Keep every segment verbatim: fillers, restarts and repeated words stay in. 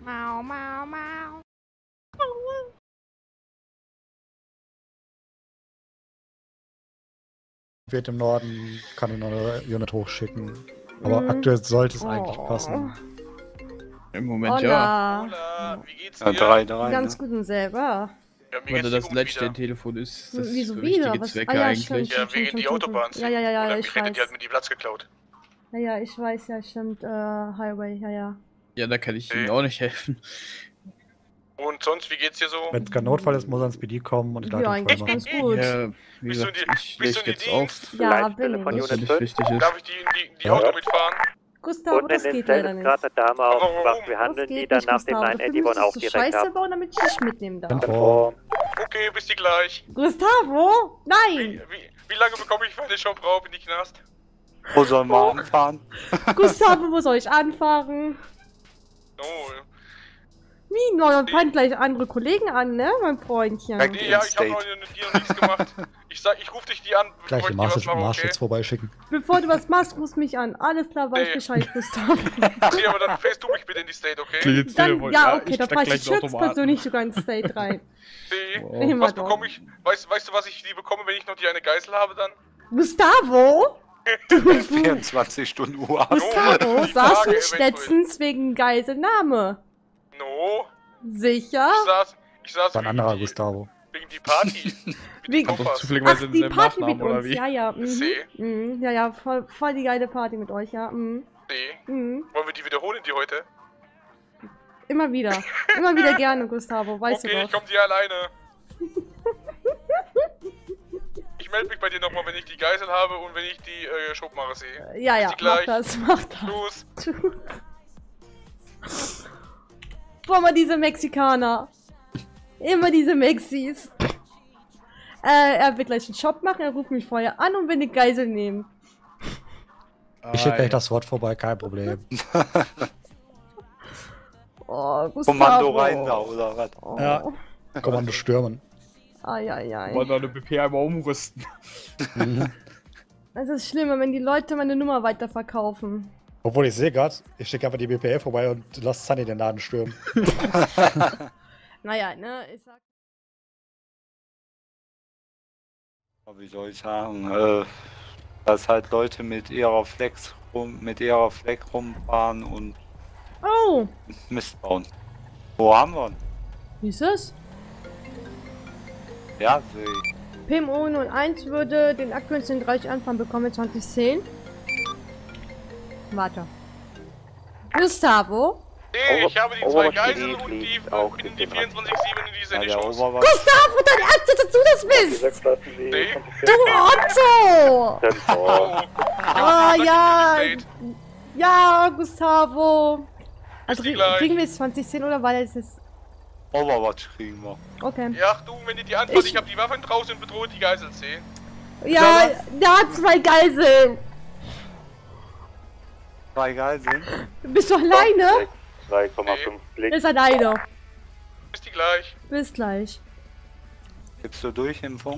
Mau, mau, mau. Wird im Norden, kann ich noch eine Unit hochschicken. Aber Mhm. aktuell sollte es Oh. eigentlich passen. Im Moment Hola. ja. Hola, wie geht's dir? Ja, drei, drei, Ganz ne? gut und selber. Ja, mir Wenn geht's das gut letzte wieder. Telefon ist, ist das Wieso für wieder? wichtige Was? Zwecke Ah, ja, eigentlich. stimmt. Ja, wegen stimmt, die stimmt, Autobahn. stimmt. Ja, ja, ja, ja, Oder ich mich hättet weiß. ihr halt mit die Platz geklaut. Ja, ja, ich weiß, ja, stimmt. Äh, Highway, ja, ja. Ja, da kann ich Ihnen Okay. auch nicht helfen. Und sonst, wie geht's dir so? Wenn es kein Notfall ist, muss er ins B D kommen und die Ja, Leitung eigentlich voll machen. ganz gut. Ja, wie Bist du gesagt, in die- ich bist du leg in jetzt die auf, Dienst? Ja, Leitstelle bin von ich. was Unit nicht fünf. wichtig ist. Darf ich die in die, in die Ja. Auto mitfahren? Gustav, Und das in den geht Zelt leider ist nicht. gerade eine Dame Warum? aufgewacht. Wir Das handeln die geht dann nicht, nach dem Gustav. neuen Dafür Eddie musst auch du direkt Scheiße ab. bauen, damit ich dich mitnehmen Dann darf. vor. Okay, bis die gleich. Gustavo? Wie, Nein! wie, wie lange bekomme ich für eine Shop rauf in die Knast? Wo sollen wir anfahren? Gustavo, wo soll ich anfahren? Oh, Wie? No, dann fangen gleich andere Kollegen an, ne, mein Freundchen? Direkt. nee, ja, ich habe noch die noch nichts gemacht. Ich sag, ich ruf dich die an, bevor Gleich ich den dir was Marsch mache, okay? Marschschutz vorbeischicken. Bevor du was machst, ruf mich an. Alles klar, weiß Nee. Bescheid, Gustavo. Nee, aber dann fährst du mich bitte in die State, okay? Klingelt's Dann, Telefon. ja, okay, ich dann trag fahr ich gleich einen jetzt Automaten. persönlich sogar ins State rein. Nee. Oh. Immer Was doch. bekomme ich? Weißt, weißt du, was ich die bekomme, wenn ich noch die eine Geißel habe dann? Gustavo? vierundzwanzig Stunden Uhr. Gustavo, die saß Frage du eventuell. letztens wegen Geiselnahme? No. Sicher? Ich saß, ich saß War ein wegen anderer die, Gustavo. wegen die Party. Mit Wie- den Kommt doch Koffers. zufälligerweise Ach, in die seinem Party Nachnamen, mit oder uns, wie? ja, ja. Mhm. See. Mhm. Ja, ja, voll, voll die geile Party mit euch, ja. Mhm. Nee. Mhm. Wollen wir die wiederholen, die heute? Immer wieder. Immer wieder gerne, Gustavo, weißt Okay, du ich doch. komm dir alleine. Ich melde mich bei dir nochmal, wenn ich die Geisel habe und wenn ich die äh, Schubmache sehe. Ja, ja, Bis mach gleich. das, mach das. Los. Boah, mal diese Mexikaner. Immer diese Mexis. Äh, er wird gleich einen Shop machen, er ruft mich vorher an und will eine Geisel nehmen. Ich schicke Ah, gleich das Wort vorbei, kein Problem. Oh, Gustavo. Kommando rein da, oder was? Oh. Ja. Kommando stürmen. Eieiei. Wollen wir eine B P einmal umrüsten? Es ist schlimmer, wenn die Leute meine Nummer weiterverkaufen. Obwohl ich sehe gerade, ich schicke einfach die B P L vorbei und lass Sunny den Laden stürmen. Naja, ne, ich sag... Wie soll ich sagen? Äh, dass halt Leute mit ihrer Flex rum, mit ihrer Fleck rumfahren und Oh, Mist bauen. Wo haben wir ihn? wie ist das? Ja, sehe ich. P M O null eins würde den aktuellen zehn dreißig anfahren bekommen mit zwanzig zehn. Warte. Gustavo? Nee, ich habe die zwei Overwatch Geiseln P D und die fliegt auch bin in mit die dem vierundzwanzig sieben in die Ja, der Sandy-Shows. Oberwatch. Gustavo, dein Ernst, dass du das bist? Nee. Du Otto! Oh. Ah, ja. State. Ja, Gustavo. Also die krieg- gleich. kriegen wir jetzt zwanzig zehn oder war das jetzt... Overwatch kriegen wir. Okay. Ja, du, wenn die die Antwort, Ich- ich, habe die Waffen draußen und bedrohe die Geisel C. Ja, der hat zwei Geiseln. Zwei Geiseln. Bist du alleine? zwei Komma fünf Blick. Ist alleine. Bis die gleich. Bis gleich. Gibst du Durchimpfung?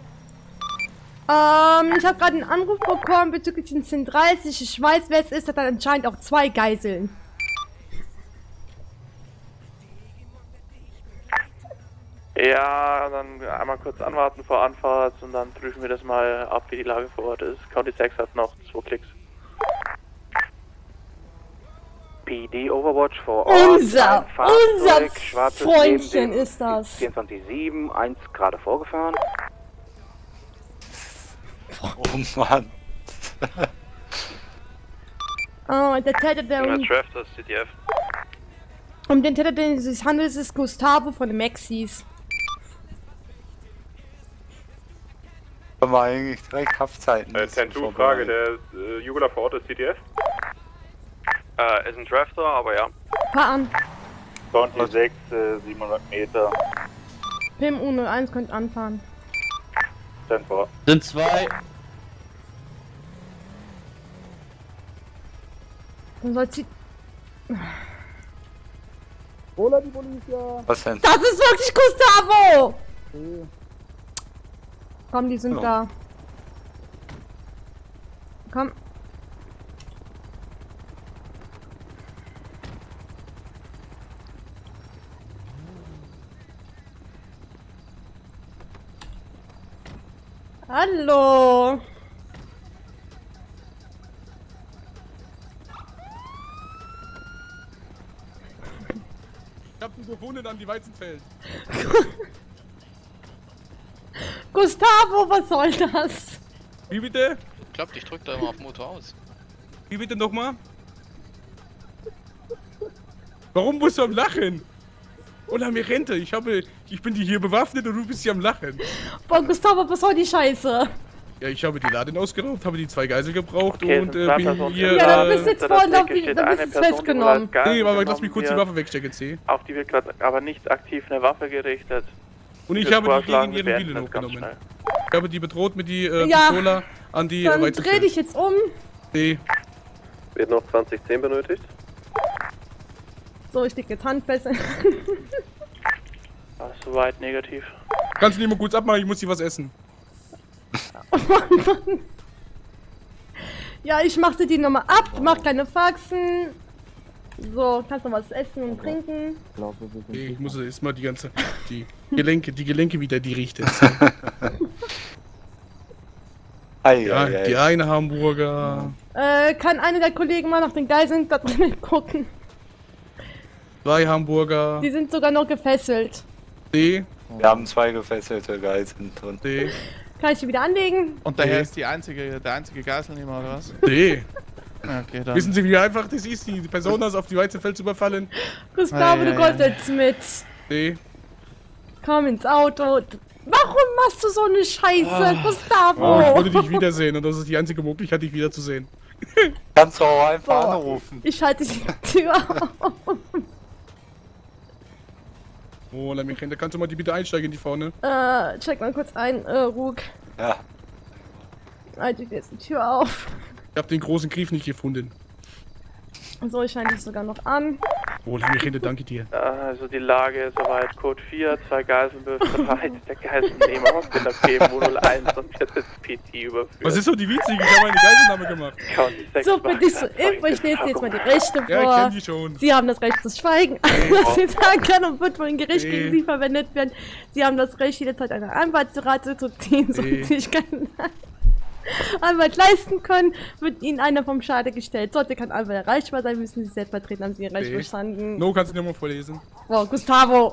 Ähm, ich habe gerade einen Anruf bekommen bezüglich den zehn dreißig. Ich weiß, wer es ist. Hat dann anscheinend auch zwei Geiseln. Ja, dann einmal kurz anwarten vor Anfahrt und dann prüfen wir das mal ab, wie die Lage vor Ort ist. County sechs hat noch zwei Klicks. P D Overwatch vor Ort. Unser, ein Fahrzeug, unser schwarzes Freundchen neben dem ist das. vierundzwanzig sieben, eins gerade vorgefahren. Oh Mann. Oh, der Täter, der um, Draft, das C T F. um den Täter, den es sich handelt, ist Gustavo von den Maxis. Können wir eigentlich direkt Haftzeiten. Äh, zehn zwei, Frage, der äh, Jugular vor Ort ist C T F? Äh, ist ein Drafter, aber ja. Fahr an. County sechs, äh, siebenhundert Meter. P M U null eins könnt anfahren. zehn vor. Sind zwei. Dann soll sie... Was denn? Das ist wirklich Gustavo! Komm, die sind Ja. da. Komm. Hallo. Ich hab einen gewonnen an die Weizenfeld. Gustavo, was soll das? Wie bitte? Klappt, ich drück da immer auf Motor aus. Wie bitte nochmal? Warum musst du am Lachen? Oder mir Rente, ich habe, ich bin die hier bewaffnet und du bist hier am Lachen. Boah, Gustavo, was soll die Scheiße? Ja, ich habe die Laden ausgeraubt, habe die zwei Geisel gebraucht Okay, und sind äh, zwei bin Personen hier... drin. Ja, dann äh, bist du jetzt Unter der vorhin auf, Decke steht dann eine bist du Person, die festgenommen. wohl als Geisel Nee, aber lass mich genommen kurz die wird. Waffe wegstecken, C. Auf die wird gerade aber nicht aktiv eine Waffe gerichtet. Und ich Würde habe die vorschlagen, gegen wir ihren beenden Willen das ganz hochgenommen. schnell. Ich habe die bedroht mit die äh, Ja. Pistola an die Dann äh, dreh dich jetzt um. C. Wird noch zwanzig zehn benötigt. So, ich leg jetzt Handfesseln. Das ist soweit negativ. Kannst du nicht mal kurz abmachen, ich muss hier was essen. Ja, ich mach dir die nochmal ab, mach keine Faxen. So, kannst noch was essen und trinken. Okay, ich muss jetzt mal die ganze... Die Gelenke, die Gelenke wieder, die riecht jetzt. Ei, Ja, ei, ei. die eine Hamburger, Äh, kann einer der Kollegen mal nach den Geiseln da drinnen gucken? zwei Hamburger, Die sind sogar noch gefesselt. C, Wir haben zwei gefesselte Geiseln drin. C, Kann ich die wieder anlegen? Und daher Nee. ist die einzige, der einzige Geiselnehmer, oder was? C. Okay, dann. Wissen Sie, wie einfach das ist, die Person auf die Weizenfeld zu überfallen? Gustavo, Ei, du ei, kommst ei. jetzt mit. C. Komm ins Auto. Warum machst du so eine Scheiße, Oh, ich Gustavo? wollte dich wiedersehen und das ist die einzige Möglichkeit, dich wiederzusehen. Kannst du auch einfach Boah. anrufen. Ich halte die Tür auf. Oh, la Michelle, kannst du mal die bitte einsteigen, die vorne? Äh, check mal kurz ein, äh, Rug. Ja. Halte ich jetzt die Tür auf. Ich hab den großen Griff nicht gefunden. So, ich schalte dich sogar noch an. Oh, la Michelle, danke dir. Also die Lage ist soweit Code vier, zwei Geiseln bereit. Der Geiselnehmer aus der P Modul eins und wird ins P T überführt. Was ist so die witzige? Ich habe eine Geiselnahme gemacht. County sechs So, bin ich so macht info, ich lese dir jetzt mal die Rechte Ja, ich vor. kenn die schon. Sie haben das Recht zu schweigen, was Sie sagen können und wird von dem Gericht Nee. gegen Sie verwendet werden. Sie haben das Recht, jederzeit eine Anwaltsrate zu ziehen, so Nee. sich keinen Anwalt leisten können, wird Ihnen einer vom Schade gestellt. Sollte kein Anwalt erreichbar sein, müssen Sie selbst vertreten, haben Sie Ihr Recht Nee. verstanden. No, kannst du dir mal vorlesen. Wow, Gustavo!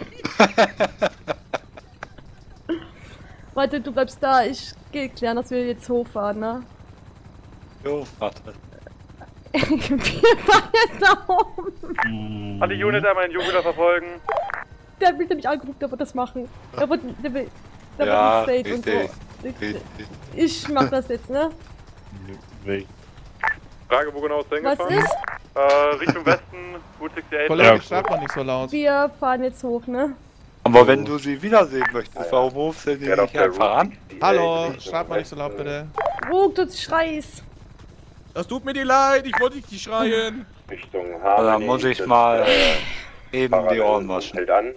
Warte, du bleibst da, ich gehe klären, dass wir jetzt hochfahren, ne? Jo, warte. Wir fahren jetzt da oben. Alle Unit einmal in Jupiter verfolgen. Der hat mich nämlich angerufen, der wird das machen. Der wird, der will, der Ja, wird ein State und richtig. so. Richtig. Ich mach das jetzt, ne? Frage, wo genau ist der Was hingefahren? ist? Äh, Richtung Westen, Route sechsundachtzig. Kollege, schreib mal nicht so laut. Wir fahren jetzt hoch, ne? Aber wenn du sie wiedersehen möchtest, warum rufst du die Ja, doch, nicht der einfach an? Hallo, schreib mal nicht so laut, bitte. Rug, du schreist. Das tut mir dir leid, ich wollte dich nicht schreien. Richtung Also, dann muss ich mal äh, eben die Ohren waschen. Hält an.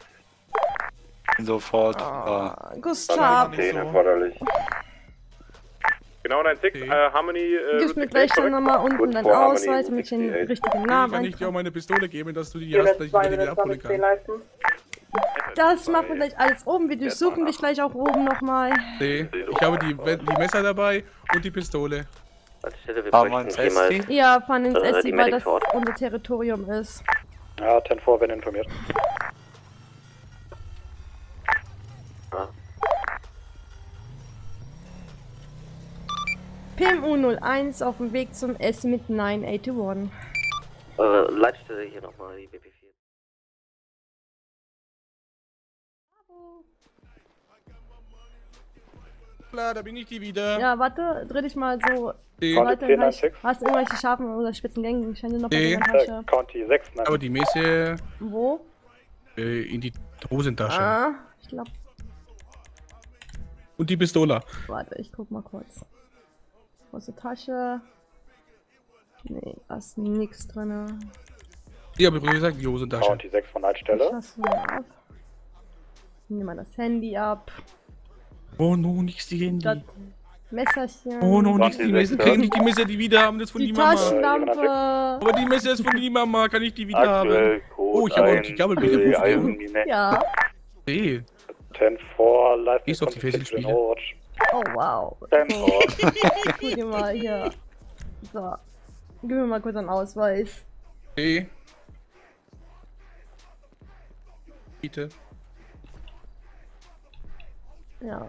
Sofort. äh, Ah, Gustav. zehn erforderlich. Genau, nein, sechs, Okay. äh, Harmony, äh, Gib mir gleich dann nochmal unten Kurz deinen vor Harmony, Ausweis, damit ich den sechsundachtzig. richtigen Kann Namen ich dir auch eintrage. meine Pistole geben, dass du die hast, dass ich wieder die abholen kann. Das machen wir gleich alles oben. Wir durchsuchen dich gleich auch oben nochmal. Nee, ich habe die, die Messer dabei und die Pistole. Haben wir ein Sesti? Ja, fahren ins Äh, S die C, weil Medics das vor Ort. unser Territorium ist. Ja, zehn vor, wenn informiert. P M U null eins auf dem Weg zum S mit neun acht eins. Äh, Leitstelle hier nochmal, die B P vier. Klar, da bin ich die wieder. Ja, warte, dreh dich mal so. Nee, Leute, zehn vielleicht sechs. hast du irgendwelche scharfen oder spitzen Gegenstände noch bei Nee. dir in der Tasche? County sechs, nein. aber die Messe Wo? äh, in die Hosentasche. Ah, ich glaub, Und die Pistole. warte, ich guck mal kurz. Große Tasche. Nee, da ist nix drin. Ja, aber wie gesagt, die Hosentasche. County sechs von Ich Leitstelle. lass mal ab. Nimm mal das Handy ab. Oh no, nix die Handy. Das Messerchen. Oh no, nix die die Messer. Messer. Kann ich die Messer, die wieder haben? Das ist von Die die Mama. Taschenlampe. Aber die Messer ist von die Mama. Kann ich die wieder haben? Aktuell Code Oh, ich habe auch die Gabelbild. Eisenmine. Ja. Hey, zehn vor, live Gehst du auf die Fesselspiele? Oh wow. ten So, four. ich guck dir mal hier. So. Gib mir mal kurz einen Ausweis. Okay. Bitte. Ja.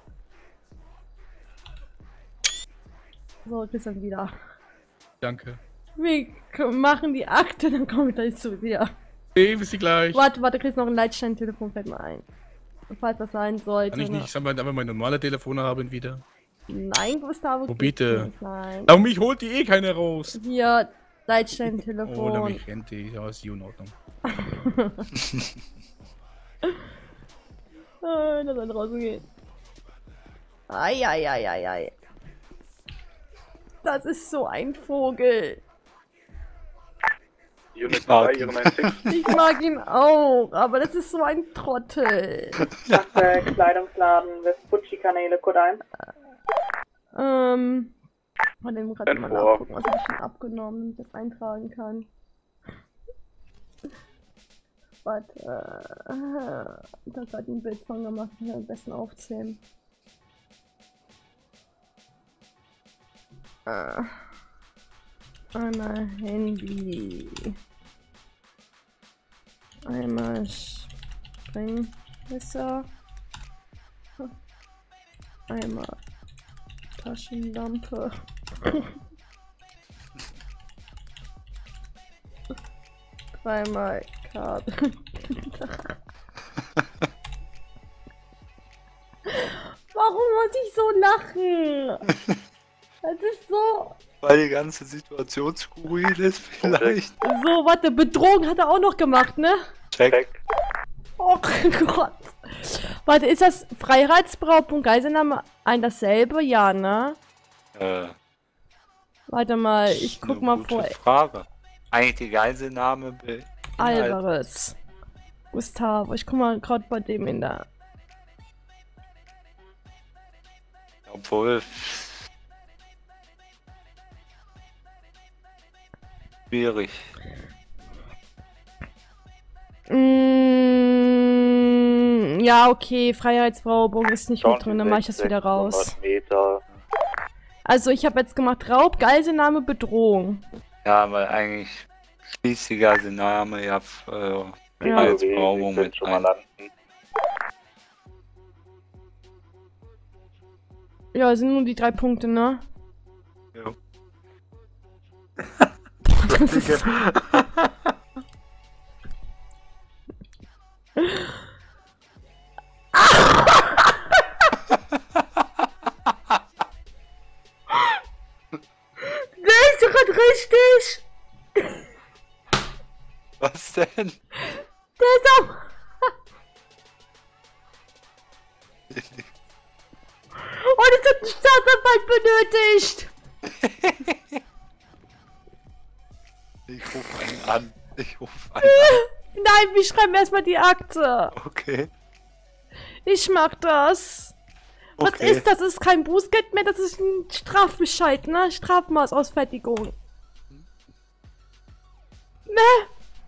So, Christian wieder. Danke. Wir k- machen die Akte, dann komme ich gleich zu dir. Okay, bis gleich. Warte, warte, kriegst noch ein Leitstein-Telefon, fällt mir ein. Falls das sein sollte. Kann ich nicht, ne? ich sag mal, einfach mein normale Telefon haben wieder. Nein, Gustavo. Oh, kriegst bitte. du nicht, Nein. Aber mich holt die eh keiner raus. Hier, Oh, Leitstein-Telefon. da mich rennt die. Ja, ist die in Ordnung. Ah, lass mal draußen gehen. Eieieiei. Das ist so ein Vogel. Unit Ich mag zwei, ihn. Ihre neun six. Ich mag ihn auch, aber das ist so ein Trottel. Äh, Kleidungsladen, Vespucci-Kanäle, Code eins. Ähm. Von dem gerade Ten mal four. nachgucken, was habe ich schon abgenommen, damit ich das eintragen kann. Warte. Äh, ich habe gerade ein Bild von gemacht, ich will am besten aufzählen. Äh. Einmal Handy. Einmal Springmesser. Einmal Taschenlampe. Dreimal Kabel. Warum muss ich so lachen? Das ist so. Weil die ganze Situation skurril ist vielleicht. So, warte, Bedrohung hat er auch noch gemacht, ne? Check. Oh Gott. Warte, ist das Freiheitsberaubung und Geiselnahme ein dasselbe? Ja, ne? Äh, Warte mal, ich guck eine mal gute vor. Frage. Eigentlich die Geiselnahme beinhaltet- Alvarez. Gustavo, ich guck mal gerade bei dem in der. Obwohl. Schwierig. Mm, ja, okay, Freiheitsberaubung ist nicht mit drin, dann mache ich das wieder raus. Meter. Also ich habe jetzt gemacht Raub, Geiselnahme, Bedrohung. Ja, weil eigentlich schließt die Geiselnahme ja äh, Ja. als Beraubung mit schon mal ein. landen. Ja, sind nur die drei Punkte, ne? Jo. Das ist so. Der ist doch grad richtig! Was denn? Der ist am... Und es hat ein Staatsanwalt benötigt! Ich rufe einen an. Ich rufe einen Nein, wir schreiben erstmal die Akte. an. Okay. Ich mach das. Was Okay. ist das? Das ist kein Bußgeld mehr, das ist ein Strafbescheid, ne? Strafmaßausfertigung. Ne?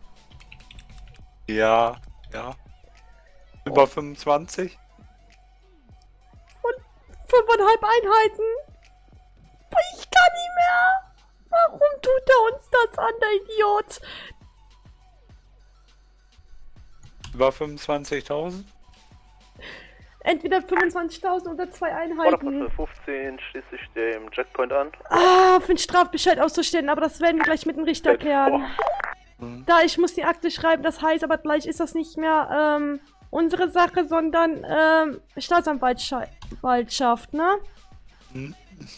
Ja, ja. Über fünfundzwanzig? Und fünfeinhalb Einheiten? Ich kann nicht mehr. Warum tut er uns das an, der Idiot? Über fünfundzwanzigtausend? Entweder fünfundzwanzigtausend oder zwei Einheiten. Vorderputze fünfzehn schließt sich dem Checkpoint an. Ah, für einen Strafbescheid auszustellen, aber das werden wir gleich mit dem Richter klären. Mhm. Da, ich muss die Akte schreiben, das heißt aber gleich ist das nicht mehr ähm, unsere Sache, sondern ähm, Staatsanwaltschaft, ne? Mhm.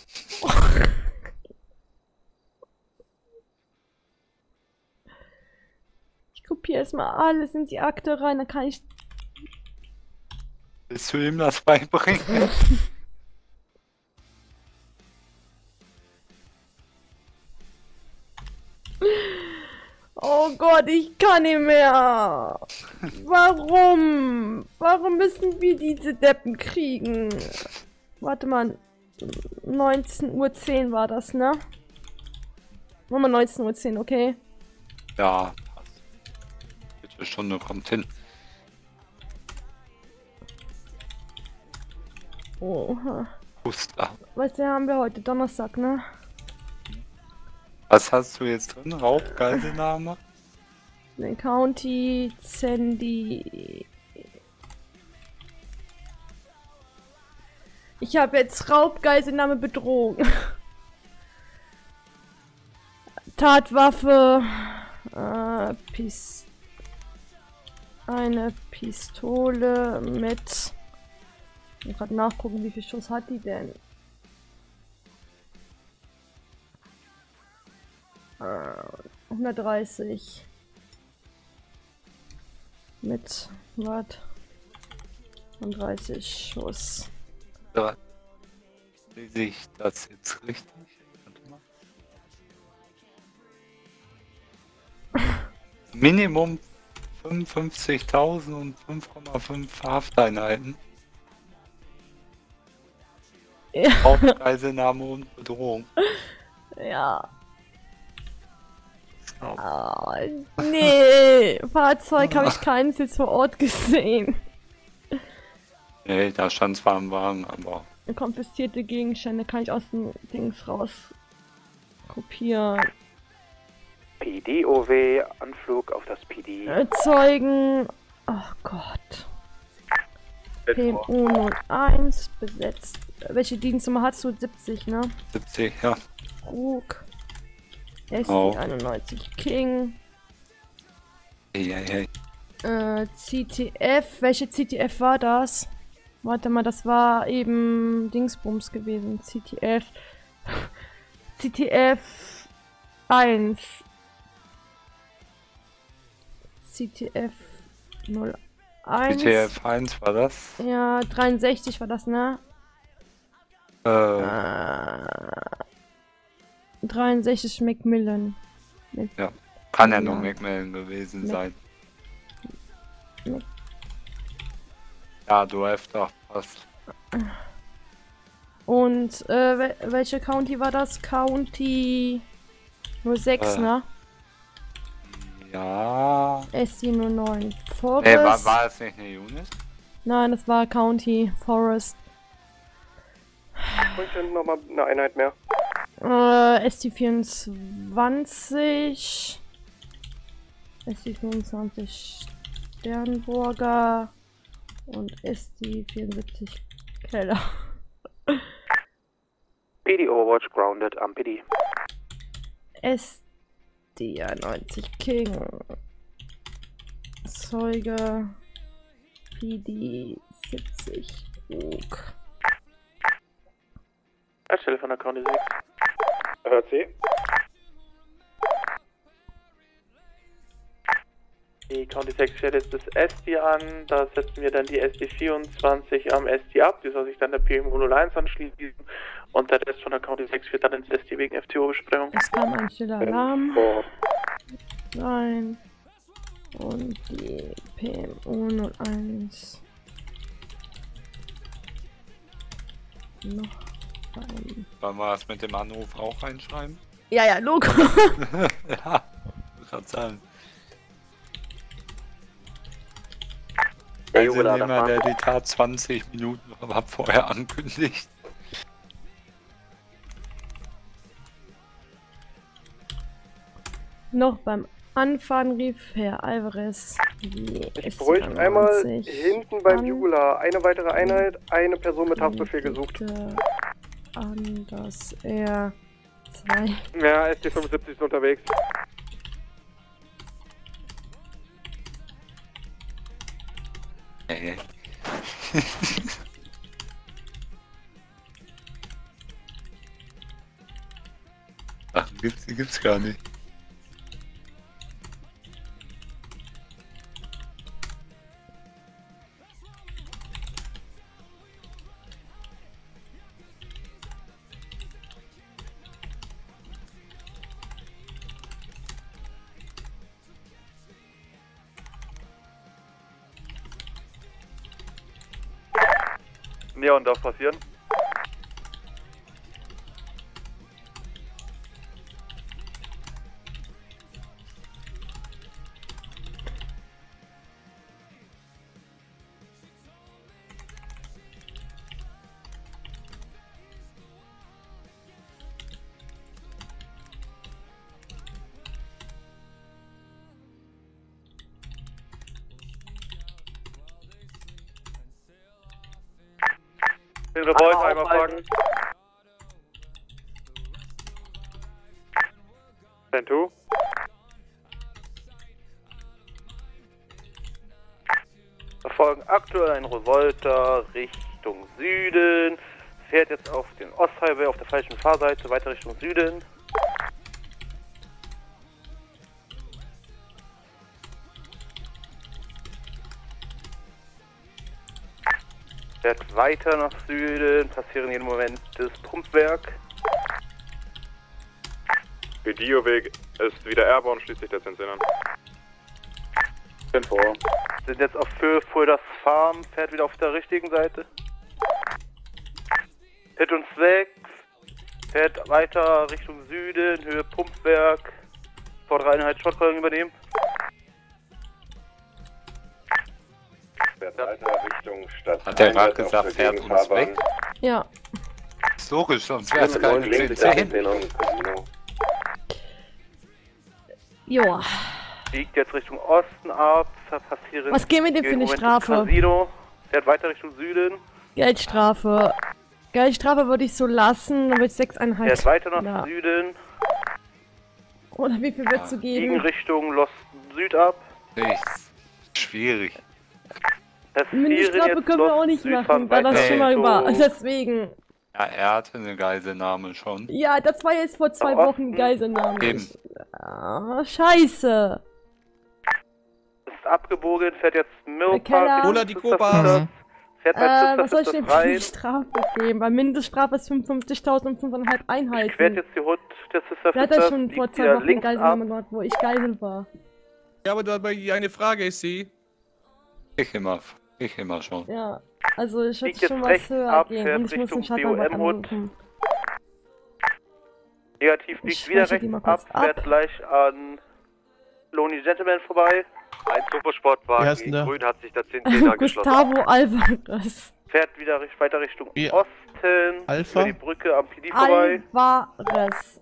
Ich kopiere erstmal alles in die Akte rein, dann kann ich... Willst du ihm das beibringen? Oh Gott, ich kann nicht mehr. Warum? Warum müssen wir diese Deppen kriegen? Warte mal. neunzehn Uhr zehn war das, ne? Machen wir neunzehn Uhr zehn, okay? Ja, passt. Bitte Stunde kommt hin. Oha. Gustav. Was haben wir heute? Donnerstag, ne? Was hast du jetzt drin? Raubgeiselnahme? Den County, Sandy. Ich habe jetzt Raubgeiselnahme, Bedrohung. Tatwaffe. Äh, Pis eine Pistole mit. Ich muss gerade nachgucken, wie viel Schuss hat die denn? Äh, hundertdreißig. Mit was? hundertdreißig Schuss. Ja. Lese ich das jetzt richtig? Warte mal. Minimum fünfundfünfzigtausend und fünf Komma fünf Hafteinheiten. Ja. Raubgeiselnahme und Bedrohung. Ja. Oh, nee, Fahrzeug habe ich keins jetzt vor Ort gesehen. Nee, da stand zwar im Wagen, aber... Konfiszierte Gegenstände kann ich aus dem Dings raus kopieren. P D O W, Anflug auf das P D. Äh, Zeugen... Oh Gott. P M U null eins besetzt. Welche Dienstnummer hast du? siebzig, ne? siebzig, ja. Krug. S C Oh. einundneunzig King. Hey, hey, Äh, C T F. Welche C T F war das? Warte mal, das war eben Dingsbums gewesen. C T F. C T F eins. C T F null eins. C T F eins war das? Ja, dreiundsechzig war das, ne? Äh, Äh, dreiundsechzig Macmillan. Mit ja. Kann ja Ja. nur Macmillan gewesen Mac- sein. Mac- Ja, du hast doch passt. Und äh, wel welche County war das? County null sechs, Äh. ne? Ja. S C null neun. Forest. Nee, war, war es nicht eine Unit? Nein, das war County Forest. Und dann nochmal eine Einheit mehr. Äh, S T vierundzwanzig. S T fünfundzwanzig Sternburger. Und S T vierundsiebzig Keller. P D Overwatch grounded am P D. S D einundneunzig King. Zeuge. P D siebzig Krug. Anstelle von der County sechs. Hört sie? Die County sechs stellt jetzt das S D an, da setzen wir dann die S D vierundzwanzig am S D ab, die soll sich dann der P M U null eins anschließen und der Rest von der County sechs wird dann ins S D wegen F T O-Besprechung. Es kam ein stiller Alarm. Oh. Rein. Und die P M U null eins. Noch ein. Wollen wir das mit dem Anruf auch reinschreiben? Ja, ja, Logo. Ja, ich kann sagen. Der Also Jugendlader jemand, der fahren. die Tat zwanzig Minuten aber vorher ankündigt. Noch beim Anfahren rief Herr Alvarez die Ich bräuchte einmal S C einundneunzig hinten beim an. Jugular eine weitere Einheit, eine Person mit Haftbefehl gesucht. Bitte an, dass er zwei Ja, S D fünfundsiebzig ist unterwegs. Ey. Ach, gibt's, die gibt's gar nicht. Neon darf passieren. Den Revolver einmal packen. ten zwei. Verfolgen aktuell ein Revolter Richtung Süden. Fährt jetzt auf den Osthighway auf der falschen Fahrseite, weiter Richtung Süden. Fährt weiter nach Süden, passieren jeden Moment das Pumpwerk. Videoweg ist wieder airborne, schließt sich der Zensinn an. Bin vor. Sind jetzt auf Höhe Fulders Farm, fährt wieder auf der richtigen Seite. Hit uns weg, fährt weiter Richtung Süden, Höhe Pumpwerk. Vordere Einheit Shotgun übernehmen. Fährt weiter Richtung Stadt. Hat der gerade gesagt, fährt uns weg? Ja. Ist logisch, sonst wäre es keine zehn zehn. Joa. Biegt jetzt Richtung Osten ab, passieren. Was geben wir denn für eine Strafe? Casino, fährt weiter Richtung Süden. Geldstrafe. Geldstrafe würde ich so lassen, dann würde ich sechs Einheiten. Fährt weiter nach ja. Süden. Oder wie viel würdest du geben? Biegen Richtung Lost Süd ab. Nichts. Schwierig. Mindeststrafe können wir auch nicht machen, da das schon mal war. Deswegen. Ja, er hatte eine Geiselnahme schon. Ja, das war jetzt vor zwei Wochen Geiselnahme. Eben. Ah, scheiße. Ist abgebogen, fährt jetzt Millpark. Oder die Koba. Fährt äh, was soll ich denn für eine Strafe geben? Weil Mindeststrafe ist fünfundfünfzigtausend und fünfeinhalb Einheiten. Ich werde jetzt die Hut des Sister Wer hat das schon vor zwei Wochen Geiselnahme gemacht, wo ich Geisel war? Ja, aber dabei eine Frage ist sie. Ich immer. Ich immer schon. Ja, also ich hätte schon was höher ab, gehen und ich muss den Schattenwald anrufen. Negativ biegt wieder rechts ab, fährt gleich an Lonely Gentleman vorbei. Ein Supersportwagen in Grün hat sich der Zehner angeschlossen. Gustavo Alvarez. Fährt wieder weiter Richtung ja. Osten, Alpha? über die Brücke am P D vorbei. Alvarez.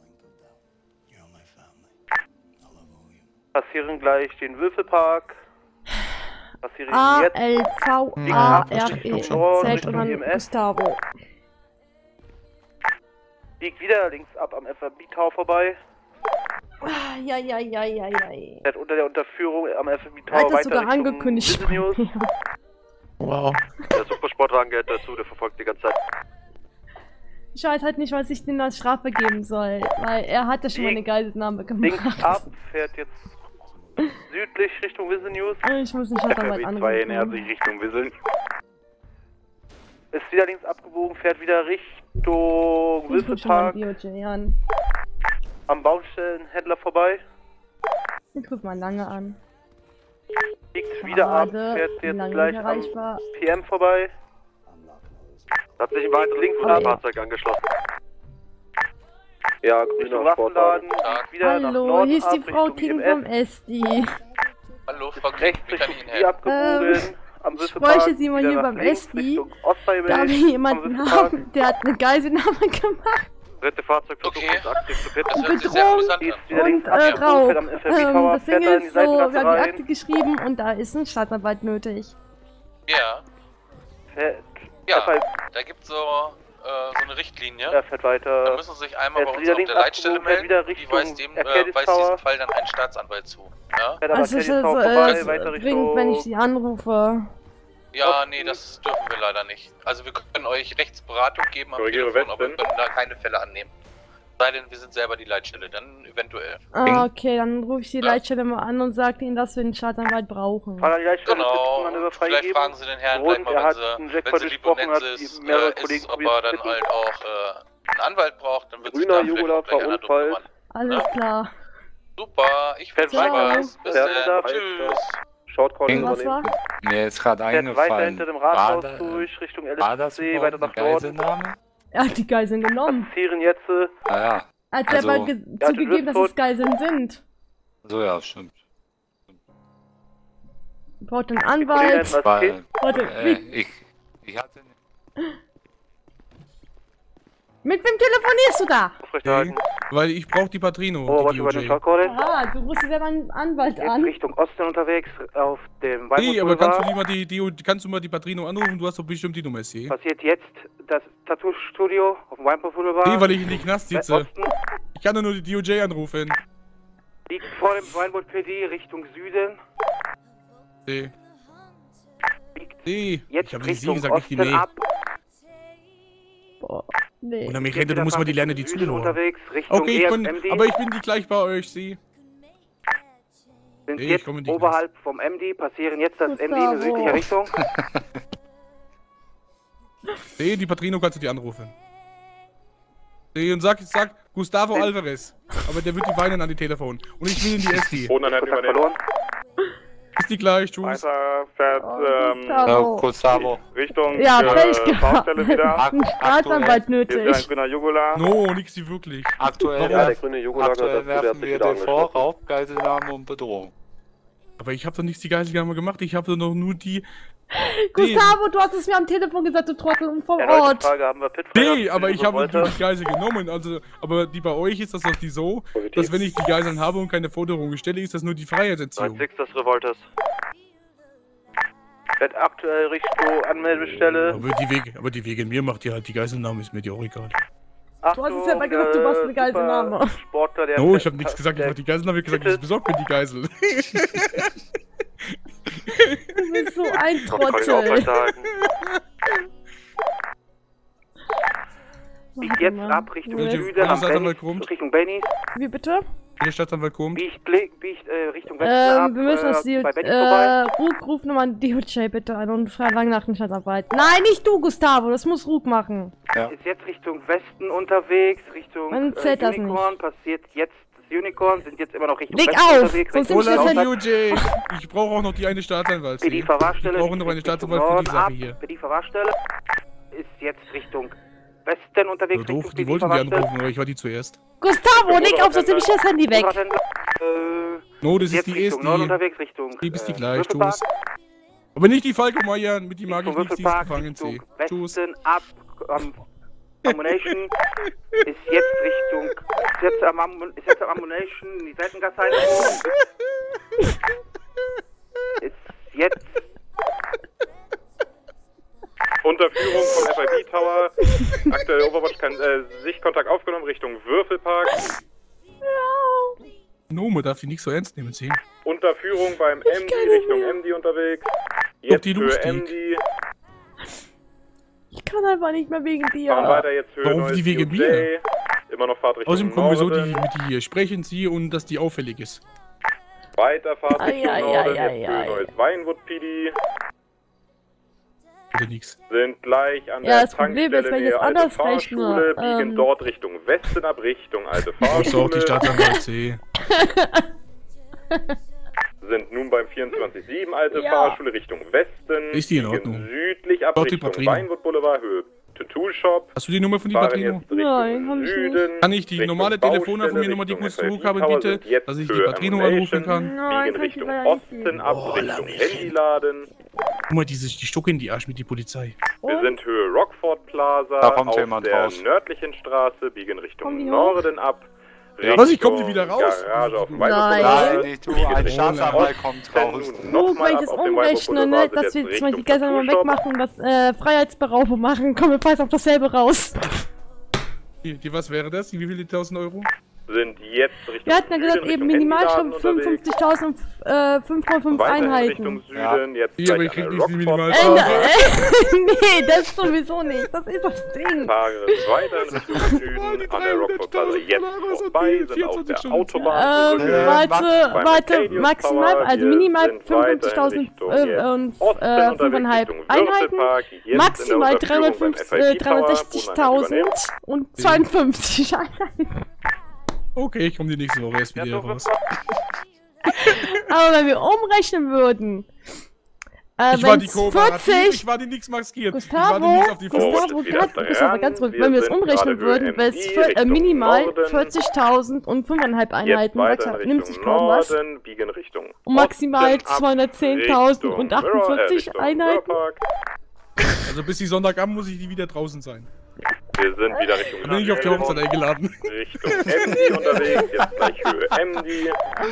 Passieren gleich den Würfelpark. Passieren A jetzt. L V A R E. Zählt und dann Gustavo. Biegt wieder links ab am F R B Tower vorbei. Ja, ja, ja, ja, ja. Fährt unter der Unterführung am F R B Er Tower hat das weiter sogar Richtung angekündigt. Wow. Der Supersportwagen gehört dazu, der verfolgt die ganze Zeit. Ich weiß halt nicht, was ich denn als Strafe geben soll, weil er hatte schon mal eine Geiselnahme gemacht. Links ab, fährt jetzt südlich Richtung Whistle News. Ich muss nicht halt mal anrufen. nähert sich Richtung Whistle. Ist wieder links abgebogen, fährt wieder Richtung Whistle Park. Am Baustellenhändler vorbei. Ich ruf mal lange an. Biegt wieder ab, fährt jetzt gleich am P M vorbei. Hat sich ein weiteres Linksfahrzeug angeschlossen. Ja, grüner Sportladen. Hallo, hier ist die Frau King vom S D. Hallo, Frau King, wie kann ich Ihnen helfen? Ähm, ich bräuchte Sie mal hier beim S D. Da wir jemanden haben, der hat eine Geiselnahme gemacht. Dritte Fahrzeug versucht okay. uns aktiv zu pitten. Das hört sich sehr amüsant an. Und äh, Raub. Ähm, das Ding ist so, wir haben die Akte geschrieben und da ist ein Staatsanwalt nötig. Ja. Ja, da gibt es so, äh, so eine Richtlinie. Er fährt weiter. Da müssen Sie sich einmal bei uns auf der Leitstelle melden. Die weist, dem, äh, weist diesen Fall dann ein Staatsanwalt zu. Ja? Also ich das äh, bringt, wenn ich Sie anrufe. Ja, nee, das dürfen wir leider nicht. Also wir können euch Rechtsberatung geben am Telefon, aber wir können da keine Fälle annehmen. Sei denn, wir sind selber die Leitstelle, dann eventuell. Ah, okay, dann rufe ich die ja. Leitstelle mal an und sage ihnen, dass wir den Staatsanwalt brauchen. Genau, vielleicht fragen Sie den Herrn gleich mal, wenn Sie, wenn Sie lieb und nett ist, äh, ist, ob er dann halt auch äh, einen Anwalt braucht, dann wird sich da vielleicht auch gleich einer drum kümmern. Alles ja? klar. Super, ich werde was. Bis dann, tschüss. Shortcalling was war? Mir ist gerade eingefallen. Weiter hinter dem Rathaus da, durch, Richtung L S C, weiter nach Norden. Er hat die Geiseln genommen. Passieren jetzt. Ah, ja. Er hat also, selber ja, zugegeben, dass es Geiseln sind. So, ja, stimmt. Braucht einen Anwalt. Weil, Warte, äh, ich, ich hatte Mit wem telefonierst du da? Aufrechterhalten. Weil ich brauche die Patrino. Oh, die was über den Schallcode? Ah, du rufst ja meinen Anwalt Jetzt an. Richtung Osten unterwegs auf dem Nee, aber kannst du, Boulevard. die mal die, die, kannst du mal die Patrino anrufen? Du hast doch bestimmt die Nummer, Sie. Passiert jetzt das Tattoo-Studio auf dem Weinberg Boulevard. Nee, weil ich in die Knast sitze. Osten. Ich kann doch nur die D O J anrufen. Liegt vor dem Weinberg P D Richtung Süden. Nee. Liegt Nee. jetzt Ich habe nicht Sie Richtung gesagt, nicht die Osten Nee. ab. Boah, nee. Und an mich rennt, du musst mal die lernen, die Süden zuhören. unterwegs, Richtung Okay, ich bin, E S M D. aber ich bin die gleich bei euch, Sie. Sind Nee, ich jetzt komme in die oberhalb vom M D, passieren jetzt das M D in Gustavo. südlicher Richtung. Nee, die Patrino kannst du die anrufen. Nee, und sag, sag Gustavo Alvarez. Aber der wird die weinen an die Telefon. Und ich will in die S D. Bodeneinheit Kontakt übernehmen. verloren. Ist die gleich, tschüss. Weiter fährt Oh, ähm, Gustavo. Gustavo. Richtung Ja, äh, Pech gehabt. Baustelle wieder. Ein Staatsanwalt Hier ist ein nötig. grüner Jugular. No, nix wie wirklich. Aktuell, Warum? Ja, der werfen, grüne Jugular gehört aktuell dazu, der hat werfen sich wir wieder dir vor angeschlossen. Raub, Geiselnahme und Bedrohung. Aber ich habe doch nichts die Geiselnahme gemacht. Ich habe doch nur die... Gustavo, du hast es mir am Telefon gesagt, du Trottel, und vor Erneute Ort. Frage, haben wir Pit Nee, aber ich habe wollte. die Geisel genommen. Also, aber die bei euch ist das doch die so, Positiv. dass wenn ich die Geiseln habe und keine Forderungen stelle, ist das nur die Freiheitsentziehung. sechs des Revolters. Wird aktuell Richtung Anmeldestelle. Aber die Wege, aber die wegen mir macht ihr halt die Geiselnahme, ist mir die auch egal. Du hast es ja mal gesagt, du machst eine Geiselnahme. Sportler, der No, ich habe nichts gesagt, ich mach die Geiselnahme, ich hab gesagt, ich besorge mir die Geisel. Du bist so ein Noch kann ich Trottel. aufrechterhalten. biegt jetzt ab Richtung Welche- Süden welche am Staatsanwalt Benny, kommt? Richtung Bennys. Wie bitte? Der Staatsanwalt kommt. Biegt, biegt äh, Richtung Westen ab. Ähm, wir müssen das äh, die, bei Bennys vorbei. äh, Rug, ruf nochmal D O J bitte an und verlang nach dem Staatsanwalt. Nein, nicht du, Gustavo, das muss Rug machen. Ist jetzt Richtung Westen unterwegs, Richtung Man äh, zählt das Unicorn. Passiert jetzt das Unicorn, sind jetzt immer noch Richtung Leg Westen auf, unterwegs. sonst Richtung nimmst du Hola, das die halt- D O J. Ich brauche auch noch die eine Staatsanwalt. P D Ich Verwahrstelle. brauche noch eine Richtung Staatsanwalt für die Norden Sache ab. hier. P D Verwahrstelle ist jetzt Richtung Westen unterwegs. So doof, Richtung die P D wollten die Verwahrstelle. anrufen, aber ich war die zuerst. Gustavo, leg auf, sonst nehme ich das Handy weg. Äh, No, das ist jetzt die Richtung erste. Norden unterwegs, Richtung Die bist die äh, gleich, Würfelpark. tschüss. Aber nicht die Falco Meier, mit die mag ich Richtung nicht, die ist Würfelpark, gefangen, Richtung sie. Tschüss. Westen ab. Am Ammunition ist jetzt Richtung. Ist jetzt am, Am ist jetzt am Ammunition in die Seitengasse rein. Ist jetzt. Unter Führung vom F I B Tower. Aktuell Overwatch kann äh, Sichtkontakt aufgenommen Richtung Würfelpark. No, man darf die nicht so ernst nehmen, sie. Unter Führung beim M D Richtung M D unterwegs. Ob Jetzt die für lustig. M D. Ich kann einfach nicht mehr wegen Fahren dir. weiter jetzt für Warum neues die wegen D O J. Immer noch Fahrt Richtung Außerdem kommen wir so, die, Norden. mit die hier sprechen sie und dass die auffällig ist. Weiter Fahrt Ai, Richtung ai, Norden. ai, Jetzt ai, für neues Weinwood P D. Oder nix. Sind gleich an Ja, der das Problem Tankstelle ist, wenn ich näher das Alte anders Fahrschule, rechne, biegen ähm, dort Richtung Westen ab, Richtung Alte Brauchst du auch die Fahrschule. Staatsanwalt, sie. Sind nun beim vierundzwanzig sieben Alte Ja. Fahrschule Richtung Westen. Ist die in biegen Ordnung? südlich ab Dort die Richtung Patrino. Weinwood Boulevard, Höhe Tattoo Shop. Hast du die Nummer von die Fahren Patrino? jetzt Richtung Nein, hab ich Süden. Kann ich die Richtung normale Telefonnummer von mir Baustelle, nochmal die Richtung kurz F I B zurückhaben, Tower, bitte? sind jetzt Dass ich die für Patrino Ammunition, anrufen kann? Nein, biegen kann ich Richtung leider nicht Osten geben. ab, Oh, Richtung lass mich. Handyladen. Guck mal, diese, die Stucke in die Arsch mit die Polizei. Wir Und? sind Höhe Rockford Plaza Da kommt auf jemand der raus. nördlichen Straße, biegen Kommen Richtung die hoch? Norden ab. Ja. Was, ich komm die wieder raus? Garage auf dem Nein. Weinwood Nein, Boulevard. nicht du, Biegen ein Richtung Staatsanwalt kommt Osten, raus. nun Guck, nochmal wenn ich ab das auf dem Weinwood umrechne, ne, Boulevard, dass sind wir jetzt jetzt mal die Richtung Geiseln mal Tattoo Shop. wegmachen und das äh, Freiheitsberaubung machen, kommen wir fast auf dasselbe raus. Die, die, was wäre das? Wie viele tausend Euro? Sind jetzt Richtung Wir hatten ja gesagt, Süden, eben Richtung Minimalstrafe Handyladen unterwegs. fünfundfünfzigtausend und äh, fünf Komma fünf Weiterhin Einheiten. Richtung Süden, jetzt Ja, aber gleich ich krieg an nicht der die Rockford Äh, Minimalstrafe. ne, äh, nee, das sowieso nicht. Das ist das Ding. Fahre weiter in Richtung Süden an der Rockford Plaza jetzt vorbei, sind auf der Autobahn. Ähm, Äh, warte, beim warte, Arcadius maximal, Tower. also Wir minimal sind weiterhin fünfundfünfzigtausend Richtung äh, jetzt und Osten äh, unterwegs fünfeinhalb Richtung Einheiten, Würfelpark, jetzt in maximal der Unterführung beim dreihundertfünfzig, F I äh, B Tower, dreihundertsechzigtausend Bodeneinheit und zweiundfünfzig Einheiten. Okay, ich komme die nächste Woche erst wieder hier raus. Aber wenn wir umrechnen würden, äh, Ich war die wenn's Kooperative, vierzig, ich war die nix maskiert. Gustavo, Ich war die nix auf die Gustavo, Fresse. Gustavo, wieder grad, dran. Gustavo, ganz ruhig, Wir wenn wir es sind umrechnen gerade würden, Höhe wäre es M D für, äh, Richtung minimal Norden. vierzigtausend und fünfeinhalb Einheiten. Jetzt weiter Warte, in nimmst du Richtung kaum was? Norden, biegen Richtung Und maximal Osten ab, zweihundertzehntausend und Richtung Mirror, äh, achtundvierzig Richtung Einheiten. Mirrorpark. Also bis die Sonntagabend muss ich die wieder draußen sein. Wir sind wieder Richtung Bin ich auf die Hochzeit eingeladen. Richtung M D unterwegs, jetzt gleich Höhe M D.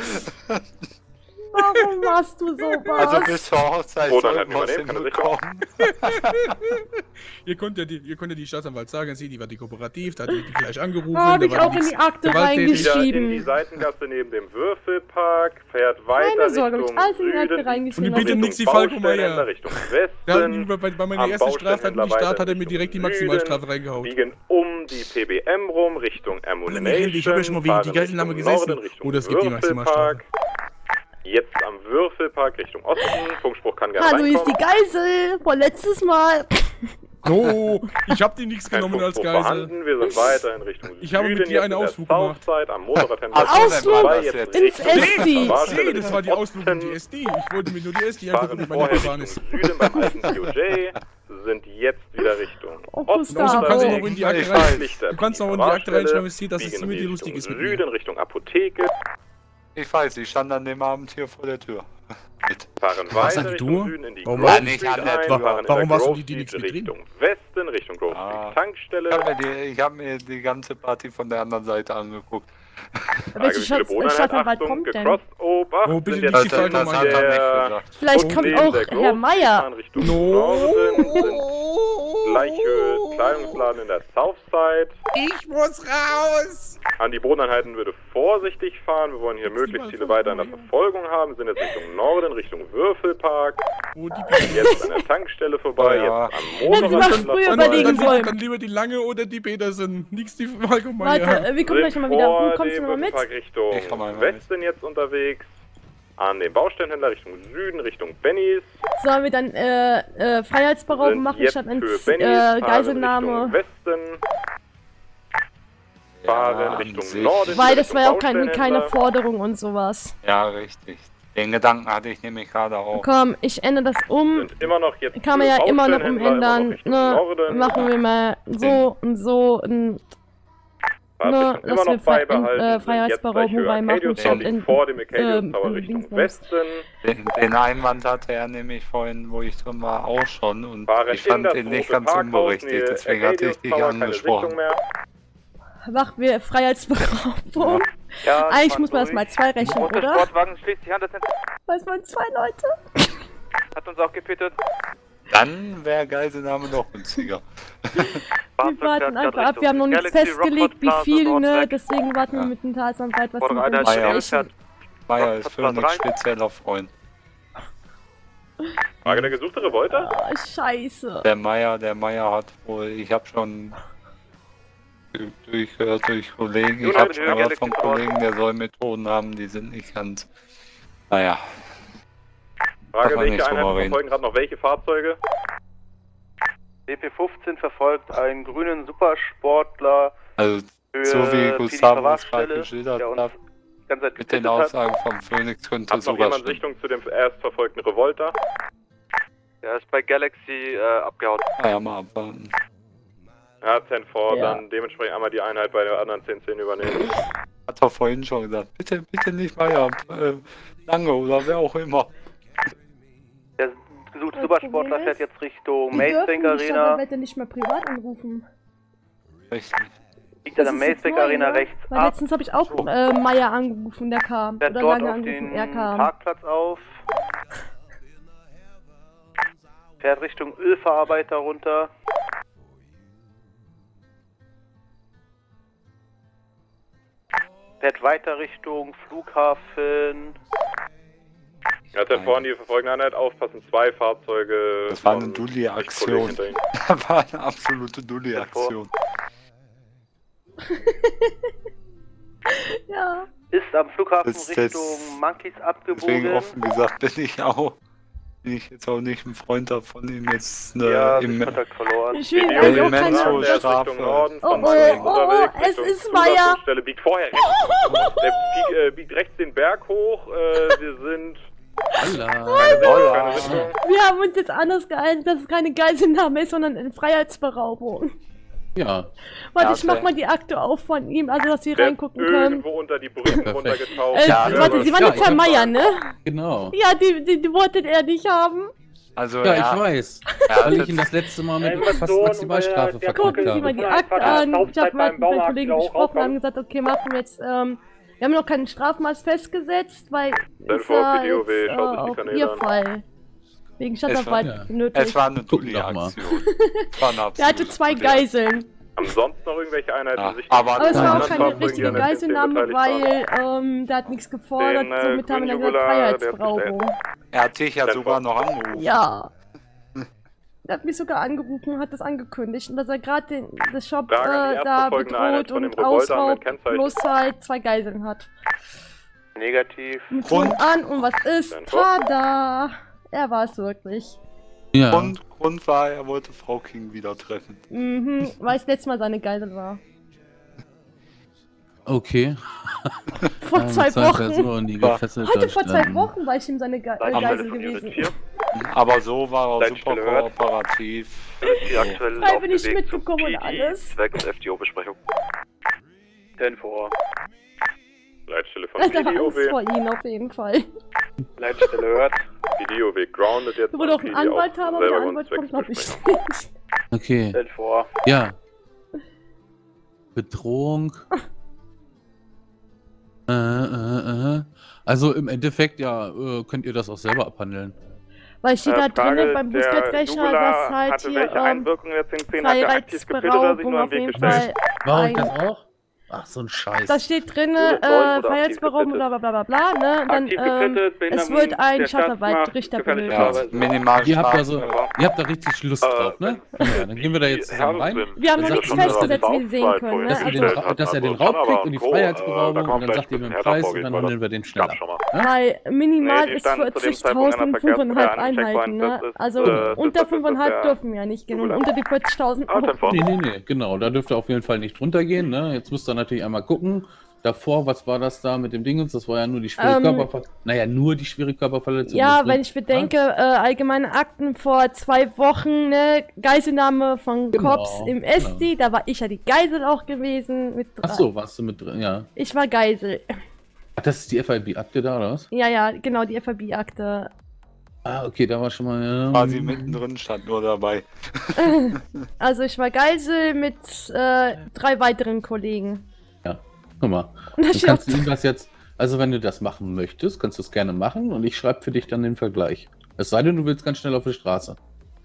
Warum machst du sowas? Also bis zur Hochzeit oh, dann sollten wir es hinbekommen. ihr, könnt ja die, ihr könnt ja die Staatsanwalt sagen, sie, die war die kooperativ, da hat die, die gleich angerufen. Hab ich auch in die Akte reingeschrieben. In die Seitengasse neben dem Würfelpark, fährt weiter Keine Sorge, Richtung alles in die Akte Süden. reingeschrieben. Und bitte nix die Falco Meier. Richtung Westen. Ja, bei, bei meiner ersten Straftat mit Staat hat er mir direkt die Maximalstrafe reingehauen. Biegen um die P B M rum, Richtung Ammunition. Ich habe ja schon mal wegen die Geiselnahme gesessen. Oder es gibt die Maximalstrafe. Jetzt am Würfelpark Richtung Osten. Funkspruch kann gerne Hallo, reinkommen. ist die Geisel. Vor letztes Mal. No, ich hab dir nichts genommen als Geisel. Vorhanden. Wir sind weiter in Richtung Süden. Ich habe mit dir einen Ausflug gemacht. Am Motorradhändler. Ausflug ins S D. Nee, das war die Ausflug in die S D. Ich wollte mir nur die S D angucken, wie meine Bahn ist. Süden beim alten C O J. Sind jetzt wieder Richtung Osten. Du kannst noch in die Akte rein. Du kannst noch in die Akte reinschreiben, es sieht, dass es ziemlich lustig ist mit mir. Süden Richtung Apotheke. Ich weiß, ich stand an dem Abend hier vor der Tür. Mit. Fahren Was weiter an die Richtung Tour? Süden in die Warum Grove war nicht Street an der ein, Tour? fahren in Warum der hast du Grove die, die nichts Street mit drin? Richtung Westen, Richtung Grove Ah. Street Tankstelle. Ich habe mir, die- ich hab mir die ganze Party von der anderen Seite angeguckt. Welche Stadt- Staatsanwalt kommt denn? Gecrossed. Oh, Bach, Oh, bitte sind nicht jetzt die Falco das hat Meier. er nicht der- gesagt. Vielleicht Und kommt neben auch der Herr Grove Meier. fahren Richtung Norden, sind gleiche Kleidungsladen in der Southside. Ich muss raus! An die Bodeneinheiten würde vorsichtig fahren. Wir wollen hier möglichst viele weiter in der Verfolgung haben. Wir sind jetzt Richtung Norden, Richtung Würfelpark. Oh, die Jetzt an der Tankstelle vorbei, Ja. jetzt am Hätten Sie mal Motorradhändler früher Dann, überlegen dann, sollen. dann lieber die Lange oder die Petersen. Nix die Falco Meier. Warte, äh, wir kommen gleich nochmal wieder. vor Du kommst du dem mal mit? Würfelpark Richtung Ich komm einmal mit. Westen jetzt unterwegs. An den Baustellenhändler Richtung Süden, Richtung Bennys. Sollen wir dann äh, äh, Freiheitsberauben Sind machen jetzt statt für ein Bennys, äh, fahren Geiselnahme? Richtung Westen. Fahren Ja, an Richtung sich. Norden. Weil das Richtung war ja auch kein, keine Baustellenhändler. Forderung und sowas. Ja, richtig. Den Gedanken hatte ich nämlich gerade auch. Komm, ich ändere das um. Sind immer noch jetzt Kann man für ja immer noch Baustellenhändler, umändern. immer noch Richtung Ne? Norden. Machen wir mal so und so und Fahrtrichtung ne, immer dass wir noch Frei- beibehalten. äh, Sind Freiheitsberaubung jetzt gleich für reinmachen, Arcadius statt Tower, in- vor dem Arcadius ähm, Tower in Richtung Dingsbums. Westen. Den, den Einwand hatte er nämlich vorhin, wo ich drin war, auch schon. Und Fahren ich in fand das ihn nicht rote ganz Parkhaus, unberechtigt. Nähe Deswegen hatte ich Arcadius dich Tower, keine angesprochen. Sichtung mehr. machen wir Freiheitsberaubung. Ja, Eigentlich muss man das mal zwei rechnen, Roter oder? Sportwagen schließt sich an, das Weiß man zwei Leute? hat uns auch gepittet. Dann wäre Geiselnahme noch günstiger. Wir warten einfach ab, wir haben noch nicht festgelegt, wie viel, ne? Deswegen warten wir Ja. mit dem Staatsanwalt, was Vordere wir Einheit Meier. besprechen. Meier ist für Platz ein drei. spezieller Freund. Frage der gesuchte Revolter? Oh, scheiße. Der Meier, der Meier hat wohl, ich habe schon durchgehört durch Kollegen, ich Nun habe haben schon wir gehört von Galaxy Kollegen, der soll Methoden haben, die sind nicht ganz, naja. Frage, Darf man welche nicht drüber Einheiten reden. verfolgen gerade noch welche Fahrzeuge? D P fünfzehn verfolgt einen grünen Supersportler Also für, so wie für die Gustavo es Verwahrstelle, gerade geschildert der uns hat, die ganze Zeit mit den gepittet hat. Aussagen vom Phoenix könnte Hat noch sogar jemand stimmen. Sichtung zu dem erst verfolgten Revolter? Der ist bei Galaxy äh, abgehauen. Naja, mal abwarten. Ja, zehn vor, Ja. dann dementsprechend einmal die Einheit bei der anderen zehn zehn übernehmen. Hat er vorhin schon gesagt, bitte, bitte nicht Meier, äh, Lange oder wer auch immer. Der gesuchte Das Supersportler Problem fährt ist, jetzt Richtung Die Maze dürfen Bank die Arena. Staatsanwälte nicht mehr privat anrufen. Richtig. Liegt an der Das ist Maze jetzt Bank neu, Arena ne? rechts Weil ab. letztens habe ich auch äh, Meier angerufen, der kam. Fährt Oder dort lange auf angerufen, den er kam. Parkplatz auf. Fährt Richtung Ölverarbeiter runter. Fährt weiter Richtung Flughafen. Ja, zehn vor, die verfolgende Einheit, aufpassen, zwei Fahrzeuge. Das war eine von Dulli-Aktion. Kollegen hinter ihnen. Das war eine absolute Dulli-Aktion. Ja. Ist am Flughafen Das ist Richtung jetzt- Monkeys Deswegen abgebogen. offen gesagt bin ich auch, bin ich jetzt auch nicht ein Freund davon, ihm jetzt eine Ja, im, Kontakt verloren. Ich will Die eigentlich auch Elemente keine... der ist Strafe. Richtung Norden Oh, von oh, Main oh, unterwegs, oh, es Richtung ist Meier. Zulassungsstelle, biegt vorher rechts. Der biegt, äh, biegt rechts den Berg hoch. Äh, wir sind. Alla. Keine Sichtung, keine Sichtung. Wir haben uns jetzt anders geeinigt, dass es keine Geiselnahme ist, sondern eine Freiheitsberaubung. Ja. Warte, Ja, ich mach okay. mal die Akte auf von ihm, also dass sie Der ist reingucken können. irgendwo unter die Brücken Perfekt. runtergetaucht. Äh, Ja, warte, das- sie waren ja, jetzt ich Herr hab- Meier, ne? Genau. Ja, die, die, die wollte er nicht haben. Also, ja, ja, ich weiß. Ja, weil ich ihn das letzte Mal mit fast Maximalstrafe verkauft Gucken Sie mal habe. die Akte an. Ich habe mit meinen Kollegen gesprochen, haben gesagt, okay, machen wir jetzt, ähm, wir haben noch kein Strafmaß festgesetzt, weil ist ja jetzt, äh, auch Ihr Fall. Wegen Stadtarbeit ja. nötig. Es war eine Dulli-Aktion. Er hatte zwei Geiseln. Ansonsten noch irgendwelche Einheiten, Ja, die sich... aber, Aber es war auch Ja. keine richtige Geiselnahme, weil ähm, der hat nichts gefordert, Den, äh, somit haben wir dann gesagt Grünjugular, der Freiheitsberaubung. Er hat dich ja sogar noch angerufen. Ja. Er hat mich sogar angerufen und hat das angekündigt. Und dass er gerade das Shop Frage an die äh, da erstverfolgende Einheit bedroht von dem und Revolver ausraubt, mit Kennzeichen. plus halt zwei Geiseln hat. Negativ. Mit Grund an und was ist? Tada! Er war es wirklich. Ja. Grund, Grund war, er wollte Frau King wieder treffen. Mhm, weil es letztes Mal seine Geisel war. Okay. Vor Ja, zwei zwei Wochen. Personen, die gefesselt Heute da vor zwei standen. Wochen war ich ihm seine Ge äh, Geisel gewesen. Aber so war er super Leitstelle hört. kooperativ. Die aktuell Weil wir nicht aufgelegt zum mitbekommen und P D alles. zwecks F D O-Besprechung. ten vor. Leitstelle von Er hatte P D O Angst W. vor ihnen auf jeden Fall. Leitstelle hört. P D O W grounded jetzt. Du wolltest auch P einen D Anwalt haben, aber der Anwalt kommt glaube ich nicht. Okay. ten vor. Ja. Bedrohung. Äh, äh, äh. Also im Endeffekt, ja, äh, könnt ihr das auch selber abhandeln. Weil steht da Äh, Frage, drinnen beim der Bußgeldrechner, Jugular dass halt hatte hier welche ähm, Einwirkung jetzt in zehn Tage aktiv gebildet oder sich Freiheitsberaubung nur am auf Weg jeden gestellt? Fall. War ich ein- das auch? Ach, so ein Scheiß. Da steht drin, Neu äh, oder Freiheitsberaubung, bla bla bla bla bla, ne? Und dann, Aktiv ähm, getötet, es Behinderung wird ein der Staatsarbeitsrichter Staatsmacht, benötigt. Ja, gefährliche Minimalstrafe. Ihr habt da so, ihr habt da richtig Lust Äh, drauf, ne? Ja, dann gehen wir da jetzt zusammen rein. Wir haben noch Das nichts ist ja schon festgesetzt, wie Sie sehen können, ne? Dass er den, Also, Ra- dass er den Raub kriegt und die Freiheitsberaubung und dann sagt ihr mir den Preis und dann handeln wir den schneller. weil minimal Nee, die ist standen zu dem Zeitpunkt in einer vierzigtausend fünfeinhalb Verkehrsverkehr an Einheiten, einem ne? Checkpoint. Also Das ist, äh, unter das ist fünfeinhalb der- dürfen wir ja nicht gehen und unter die vierzigtausend Ah, ten auch. vor. Nee, nee, nee, genau, da dürft ihr auf jeden Fall nicht drunter gehen, ne? Jetzt müsst ihr natürlich einmal gucken. Davor, was war das da mit dem Dingens? Das war ja nur die schwere Ähm, Körperverletzung. Naja, nur die schwere Körperverletzung. Ja, ne? wenn ich bedenke, äh, allgemeine Akten vor zwei Wochen, ne, Geiselnahme von Genau, Cops im S D, da war ich ja die Geisel auch gewesen. Mit Ach so, warst du mit drin, ja. Ich war Geisel. Ach, das ist die F I B-Akte da, oder was? Ja, ja, genau, die F I B-Akte. Ah, okay, da war schon mal. Ja. Quasi mittendrin stand nur dabei. Also ich war Geisel mit äh, drei weiteren Kollegen. Ja, guck mal. Und Dann das kannst du stimmt. ihm das jetzt, also wenn du das machen möchtest, kannst du es gerne machen und ich schreibe für dich dann den Vergleich. Es sei denn, du willst ganz schnell auf die Straße.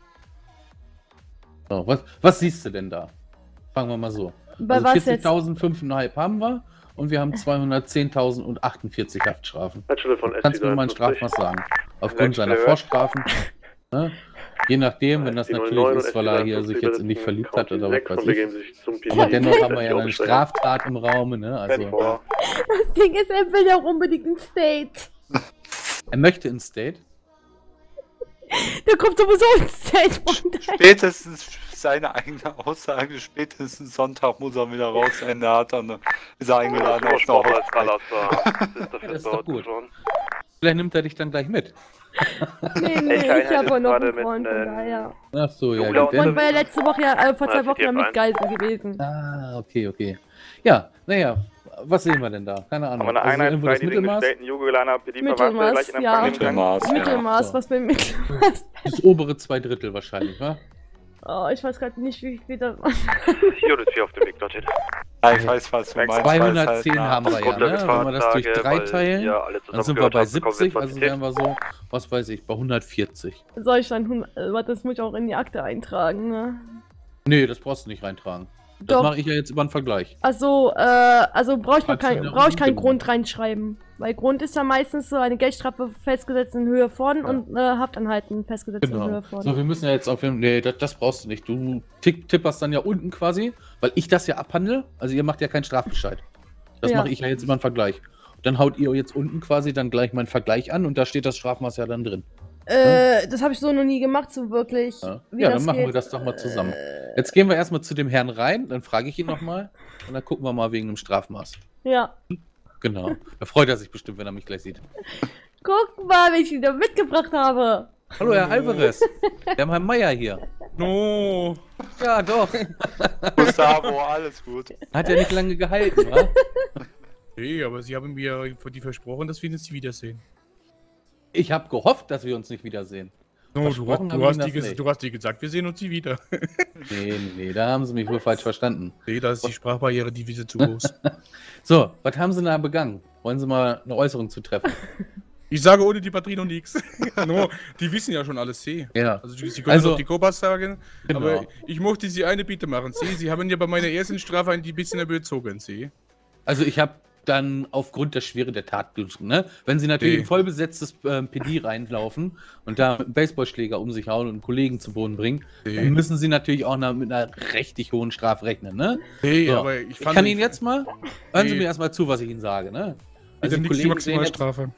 So, was, was siehst du denn da? Fangen wir mal so. Bei Also was jetzt? vierzigtausend fünfeinhalb haben wir und wir haben zweihundertzehntausend und achtundvierzig Haftstrafen. Leitstelle von S D Kannst du mir mal ein Strafmaß sagen? Aufgrund seiner Leitstelle. Vorstrafen. Ne? Je nachdem, wenn das Die natürlich neun ist, weil er hier sich jetzt in dich verliebt hat oder was weiß ich. sich zum P Aber D. dennoch haben wir ja eine Straftat im Raume, ne? ten Also, vor. Das Ding ist, er will ja auch unbedingt ein State. er möchte ins State. Der kommt sowieso ins State. von daher- Spätestens seine eigene Aussage, spätestens Sonntag muss er wieder raus sein. Er hat dann ist er eingeladen auf eine Hochzeit. Das ist doch gut. Vielleicht nimmt er dich dann gleich mit. Nee, nee, Welche ich Einheit habe ist auch noch gerade einen mit, Freund, von äh, daher. Ach so, ja. Jula gut. Und war ja letzte Woche ja, äh, vor zwei Ah, Wochen ja C T F mit Geisel gewesen. Ah, okay, okay. Ja, naja, was sehen wir denn da? Keine Ahnung. Haben wir eine Also Einheit irgendwo frei, das die den Mittelmaß? gestellten Jugulaner P D Mittelmaß, verwandelt, gleich in ja. Empfang nehmen kann? Mittelmaß, ja. Mittelmaß, was beim Mittelmaß. Das obere zwei Drittel wahrscheinlich, wa? Oh, ich weiß gerade nicht, wie viel das. Hier oder vier auf dem Weg dorthin. Ja, ich weiß, was du meinst. zweihundertzehn weil es halt haben wir ja, Aufgrund der ne? Wenn wir das durch Gefahrenstage, drei weil teilen, ihr alle dann sind wir bei zusammengehört habt, siebzig, bekommen also wir wären wir so, was weiß ich, bei hundertvierzig. Soll ich dann, hund- äh, warte, das muss ich auch in die Akte eintragen, ne? Nee, das brauchst du nicht reintragen. Das Doch. mache ich ja jetzt über einen Vergleich. Also, äh, also brauche ich noch Schreibst du kein, wieder brauche ich keinen unten? Grund reinschreiben. Weil Grund ist ja meistens so eine Geldstrafe festgesetzt in Höhe von und äh, Haftanhalten festgesetzt in Genau. Höhe von. So, wir müssen ja jetzt auf jeden Nee, das, das brauchst du nicht. Du tick, tipperst dann ja unten quasi, weil ich das ja abhandle. Also ihr macht ja keinen Strafbescheid. Das Ja. mache ich ja jetzt über einen Vergleich. Dann haut ihr jetzt unten quasi dann gleich meinen Vergleich an und da steht das Strafmaß ja dann drin. Äh, das habe ich so noch nie gemacht, so wirklich. Ja, wie ja das dann machen wir geht. das doch mal zusammen. Jetzt gehen wir erstmal zu dem Herrn rein, dann frage ich ihn nochmal und dann gucken wir mal wegen dem Strafmaß. Ja. Genau. Da freut er sich bestimmt, wenn er mich gleich sieht. Guck mal, wen ich wieder mitgebracht habe. Hallo, Herr Alvarez. Wir haben Herrn Meier hier. No. Ja, doch. Gustavo, alles gut. Hat ja nicht lange gehalten, wa? Nee, aber sie haben mir die versprochen, dass wir uns nie wiedersehen. Ich habe gehofft, dass wir uns nicht wiedersehen. No, du, du, hast die, du hast dir gesagt, wir sehen uns nie wieder. Nee, nee, nee, da haben sie mich wohl falsch verstanden. Nee, da ist die Sprachbarriere, die Wiese zu groß. So, was haben sie da begangen? Wollen sie mal eine Äußerung zu treffen? Ich sage ohne die Patrino nichts. No, die wissen ja schon alles, C. Ja. Also sie können also, auch die Kopas sagen, genau. aber ich möchte sie eine Bitte machen, C. Sie haben ja bei meiner ersten Strafe ein bisschen überzogen, C. Also ich habe dann aufgrund der Schwere der Tat, ne? Wenn sie natürlich Nee. in vollbesetztes äh, P D reinlaufen und da mit einem Baseballschläger um sich hauen und einen Kollegen zu Boden bringen, Nee. dann müssen sie natürlich auch na, mit einer richtig hohen Strafe rechnen, ne? Nee, So. aber ich Ich fand... kann Ihnen jetzt mal, hören Sie Nee. mir erstmal zu, was ich Ihnen sage, ne? Also die die Kollegen sehen jetzt, Maximalstrafe.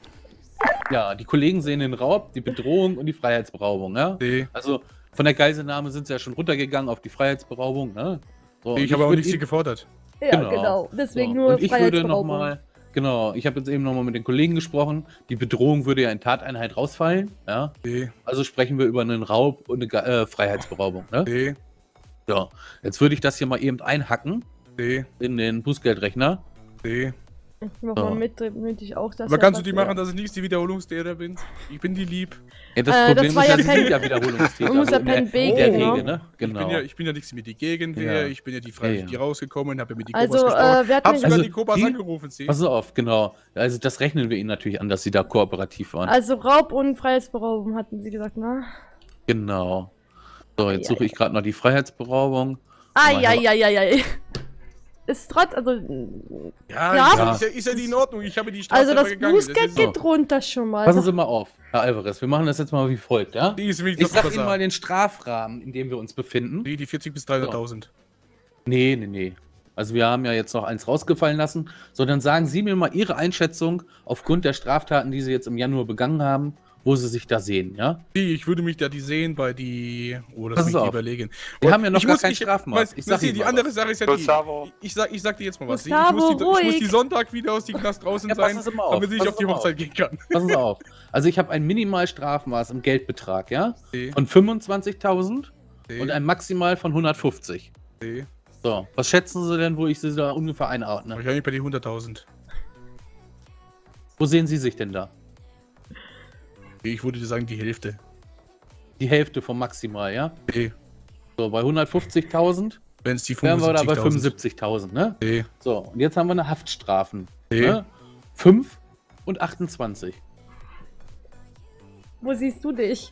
ja, die Kollegen sehen den Raub, die Bedrohung und die Freiheitsberaubung, ja? Nee. Also von der Geiselnahme sind sie ja schon runtergegangen auf die Freiheitsberaubung, ne? So, Nee, und ich habe auch würd nicht Ihnen- sie gefordert. Ja, Genau. genau. Deswegen So, nur und ich würde Freiheitsberaubung. nochmal, genau, ich habe jetzt eben nochmal mit den Kollegen gesprochen, die Bedrohung würde ja in Tateinheit rausfallen, ja, Nee, also sprechen wir über einen Raub und eine Ge- äh, Freiheitsberaubung, ne? nee, Ja, jetzt würde ich das hier mal eben einhacken nee, in den Bußgeldrechner. nee. Ich mach So. mal mit, damit ich auch das. Aber kannst du die machen, dass ich nicht die Wiederholungstäter bin? Ich bin die lieb. Ja, das Äh, Problem das war ist ja, ja sie Pen- sind ja Wiederholungstäter. Man muss ja so in der, Pen B in der geben, Regel, ne? ne? Ich Genau. bin ja, ich bin ja nichts mit die Gegenwehr, Ja. ich bin ja die Freiwillig, Ja, ja. die rausgekommen, habe mit die Also, Kopas gesprochen. äh, wer hat Hab mich- sogar Also, die Kopas die- angerufen, sie. Pass auf, genau. Also das rechnen wir ihnen natürlich an, dass sie da kooperativ waren. Also Raub und Freiheitsberaubung hatten sie gesagt, ne? Genau. So, jetzt Ja, suche ich gerade noch die Freiheitsberaubung. Eieieiei. Ist trotz, also. Ja, Ja. Ist, ja, ist, ja, ist ja die in Ordnung, ich habe die Strafe Also das gegangen. Das Bußgeld ist so. geht runter schon mal. Passen Sie mal auf, Herr Alvarez. Wir machen das jetzt mal wie folgt, ja? Die ist nämlich Ich doch sag besser. Ihnen mal den Strafrahmen, in dem wir uns befinden. Die, die vierzig bis dreihunderttausend. Nee, nee, nee. Also wir haben ja jetzt noch eins rausgefallen lassen. So, dann sagen Sie mir mal Ihre Einschätzung aufgrund der Straftaten, die Sie jetzt im Januar begangen haben, wo Sie sich da sehen, ja? Die, ich würde mich da die sehen bei die. Oh, das Pass muss ich auf. überlegen. Wir Und haben ja noch ich gar muss- kein ich, Strafmaß. Ich Ich sag sag Ihnen die mal andere was. Sache ist ja Gustavo. die. Ich sag, ich sag dir jetzt mal was. Gustavo, ich, muss die, ich muss ruhig. die Sonntag wieder aus, die Knast draußen Ja, sein, passen Sie mal auf, damit ich passen auf die Sie mal Hochzeit auf. gehen kann. Passen Sie auf. Also ich habe ein Minimalstrafmaß im Geldbetrag, ja? Nee, Von fünfundzwanzigtausend nee, und ein Maximal von hundertfünfzig. nee. So, was schätzen Sie denn, wo ich Sie da ungefähr einordne? Wahrscheinlich bei die hunderttausend. Wo sehen Sie sich denn da? Ich würde dir sagen, die Hälfte. Die Hälfte vom Maximal, ja? Nee. So, bei hundertfünfzigtausend Wenn es die wären wir da bei fünfundsiebzigtausend. fünfundsiebzigtausend, ne? Nee. So, und jetzt haben wir eine Haftstrafen. Nee. Ne? fünf und achtundzwanzig. Wo siehst du dich?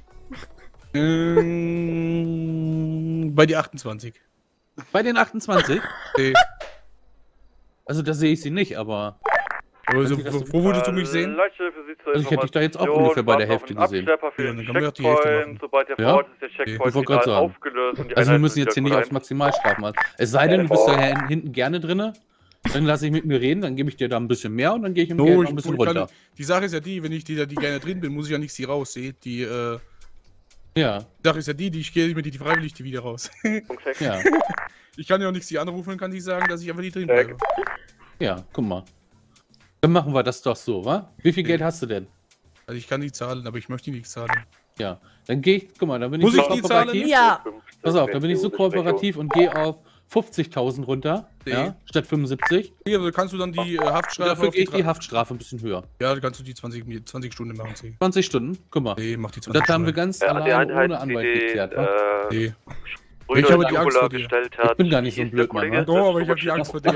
Ähm, bei die achtundzwanzig. Bei den achtundzwanzig? Nee. Also da sehe ich sie nicht, aber Also, Hört sich das wo, wo würdest du mich sehen? Leichte für Sie zur Also ich hätte dich da jetzt auch Information, ungefähr bei der warten auf Hälfte einen gesehen. Abschlepper für Ja, den dann können wir auch die Hälfte Checkpoint. machen. Sobald der Ja? vor Ort ist, der Ich Checkpoint wollte gerade final sagen. aufgelöst und die also wir Einheit müssen ist jetzt hier wieder nicht aufs bereit. Maximalstrafmaß. Es sei denn, du bist da hin- hinten gerne drinne, dann lasse ich mit mir reden, dann gebe ich dir da ein bisschen mehr und dann gehe ich im No, Geld noch ich, ein bisschen ich runter. kann, die Sache ist ja die, wenn ich die, da die gerne drin bin, muss ich ja nicht sie raus. Seht, die, äh, Ja, die Sache ist ja die, die ich gehe mit die, die freiwillig die wieder raus. Punkt sechs. ja, Ich kann ja auch nicht sie anrufen und kann nicht sagen, dass ich einfach nicht drin bleibe. ja, guck mal. Dann machen wir das doch so, wa? Wie viel Geld hast du denn? Also ich kann nicht zahlen, aber ich möchte nicht zahlen. Ja, dann gehe ich, guck mal, dann bin Muss ich ich so die zahlen? kooperativ. Ja. Pass auf, dann bin ich so kooperativ und gehe auf fünfzigtausend runter, Nee. ja, statt fünfundsiebzig. Ja, also kannst du dann die äh, Und Haftstrafe dafür auf gehe ich die drei- Haftstrafe ein bisschen höher. Ja, dann kannst du die zwanzig, zwanzig Stunden machen, sie. zwanzig Stunden, guck mal. Nee, mach die Und zwanzig das haben wir Stunden. ganz Ja, die alleine Einheit, ohne die Anwalt den geklärt, wa? äh, Nee. Brüder Ich habe in die Angst Angola vor dir. gestellt Ich hat. bin gar nicht so ein Wie hieß der Blödmann, Kollege? ne? Oh, aber ich habe die Angst vor dir.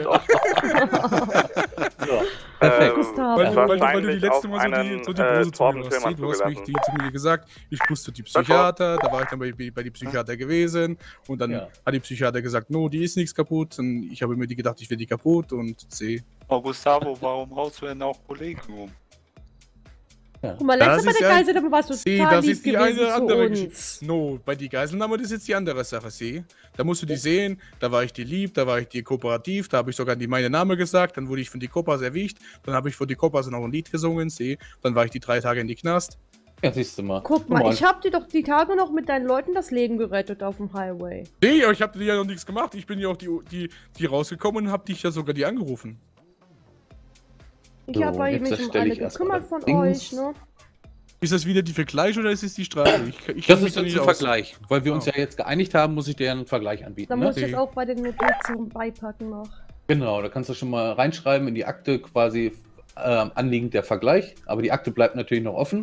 So, perfekt. Gustav. Weil, du- weil, du- weil du die Wahrscheinlich letzte auf Mal so die, einen, so die äh, Bose zu mir warst. Torbenfilm See, Du hast mich zugelassen. die, zu mir gesagt, ich wusste die Psychiater, da war ich dann bei, bei die Psychiater gewesen und dann Ja. hat die Psychiater gesagt, no, die ist nichts kaputt und ich habe mir die gedacht, ich werde die kaputt und sehe. Oh, Gustavo, warum haust du denn auch Kollegen um? Guck mal, Das letztes Mal ist der ja- Geiselnahme warst du See, total das lieb ist die gewesen eine zu andere uns. Geschichte. No, bei die Geiselnahme, das ist jetzt die andere Sache, see. Da musst du die sehen, da war ich dir lieb, da war ich dir kooperativ, da habe ich sogar die meine Name gesagt, dann wurde ich von die Kopas erwischt, dann habe ich von die Kopas noch ein Lied gesungen, see. Dann war ich die drei Tage in die Knast. Ja, siehst du mal. Guck mal, ich hab dir doch die Tage noch mit deinen Leuten das Leben gerettet auf dem Highway. Nee, aber ich habe dir ja noch nichts gemacht. Ich bin ja auch die, die, die rausgekommen und habe dich ja sogar die angerufen. Ich So, hab bei jetzt mich um erstelle alle ich erstmal gekümmert das von Dings. euch, ne? Ist das wieder die Vergleich oder ist es die Strafe? Ich, ich Das kenn mich ist da jetzt nicht ein aus. Vergleich. Weil wir uns Ah. ja jetzt geeinigt haben, muss ich dir einen Vergleich Da anbieten. muss Ne? ich das auch bei den Notizen beipacken noch. Genau, da kannst du schon mal reinschreiben in die Akte quasi äh, anliegend der Vergleich. Aber die Akte bleibt natürlich noch offen.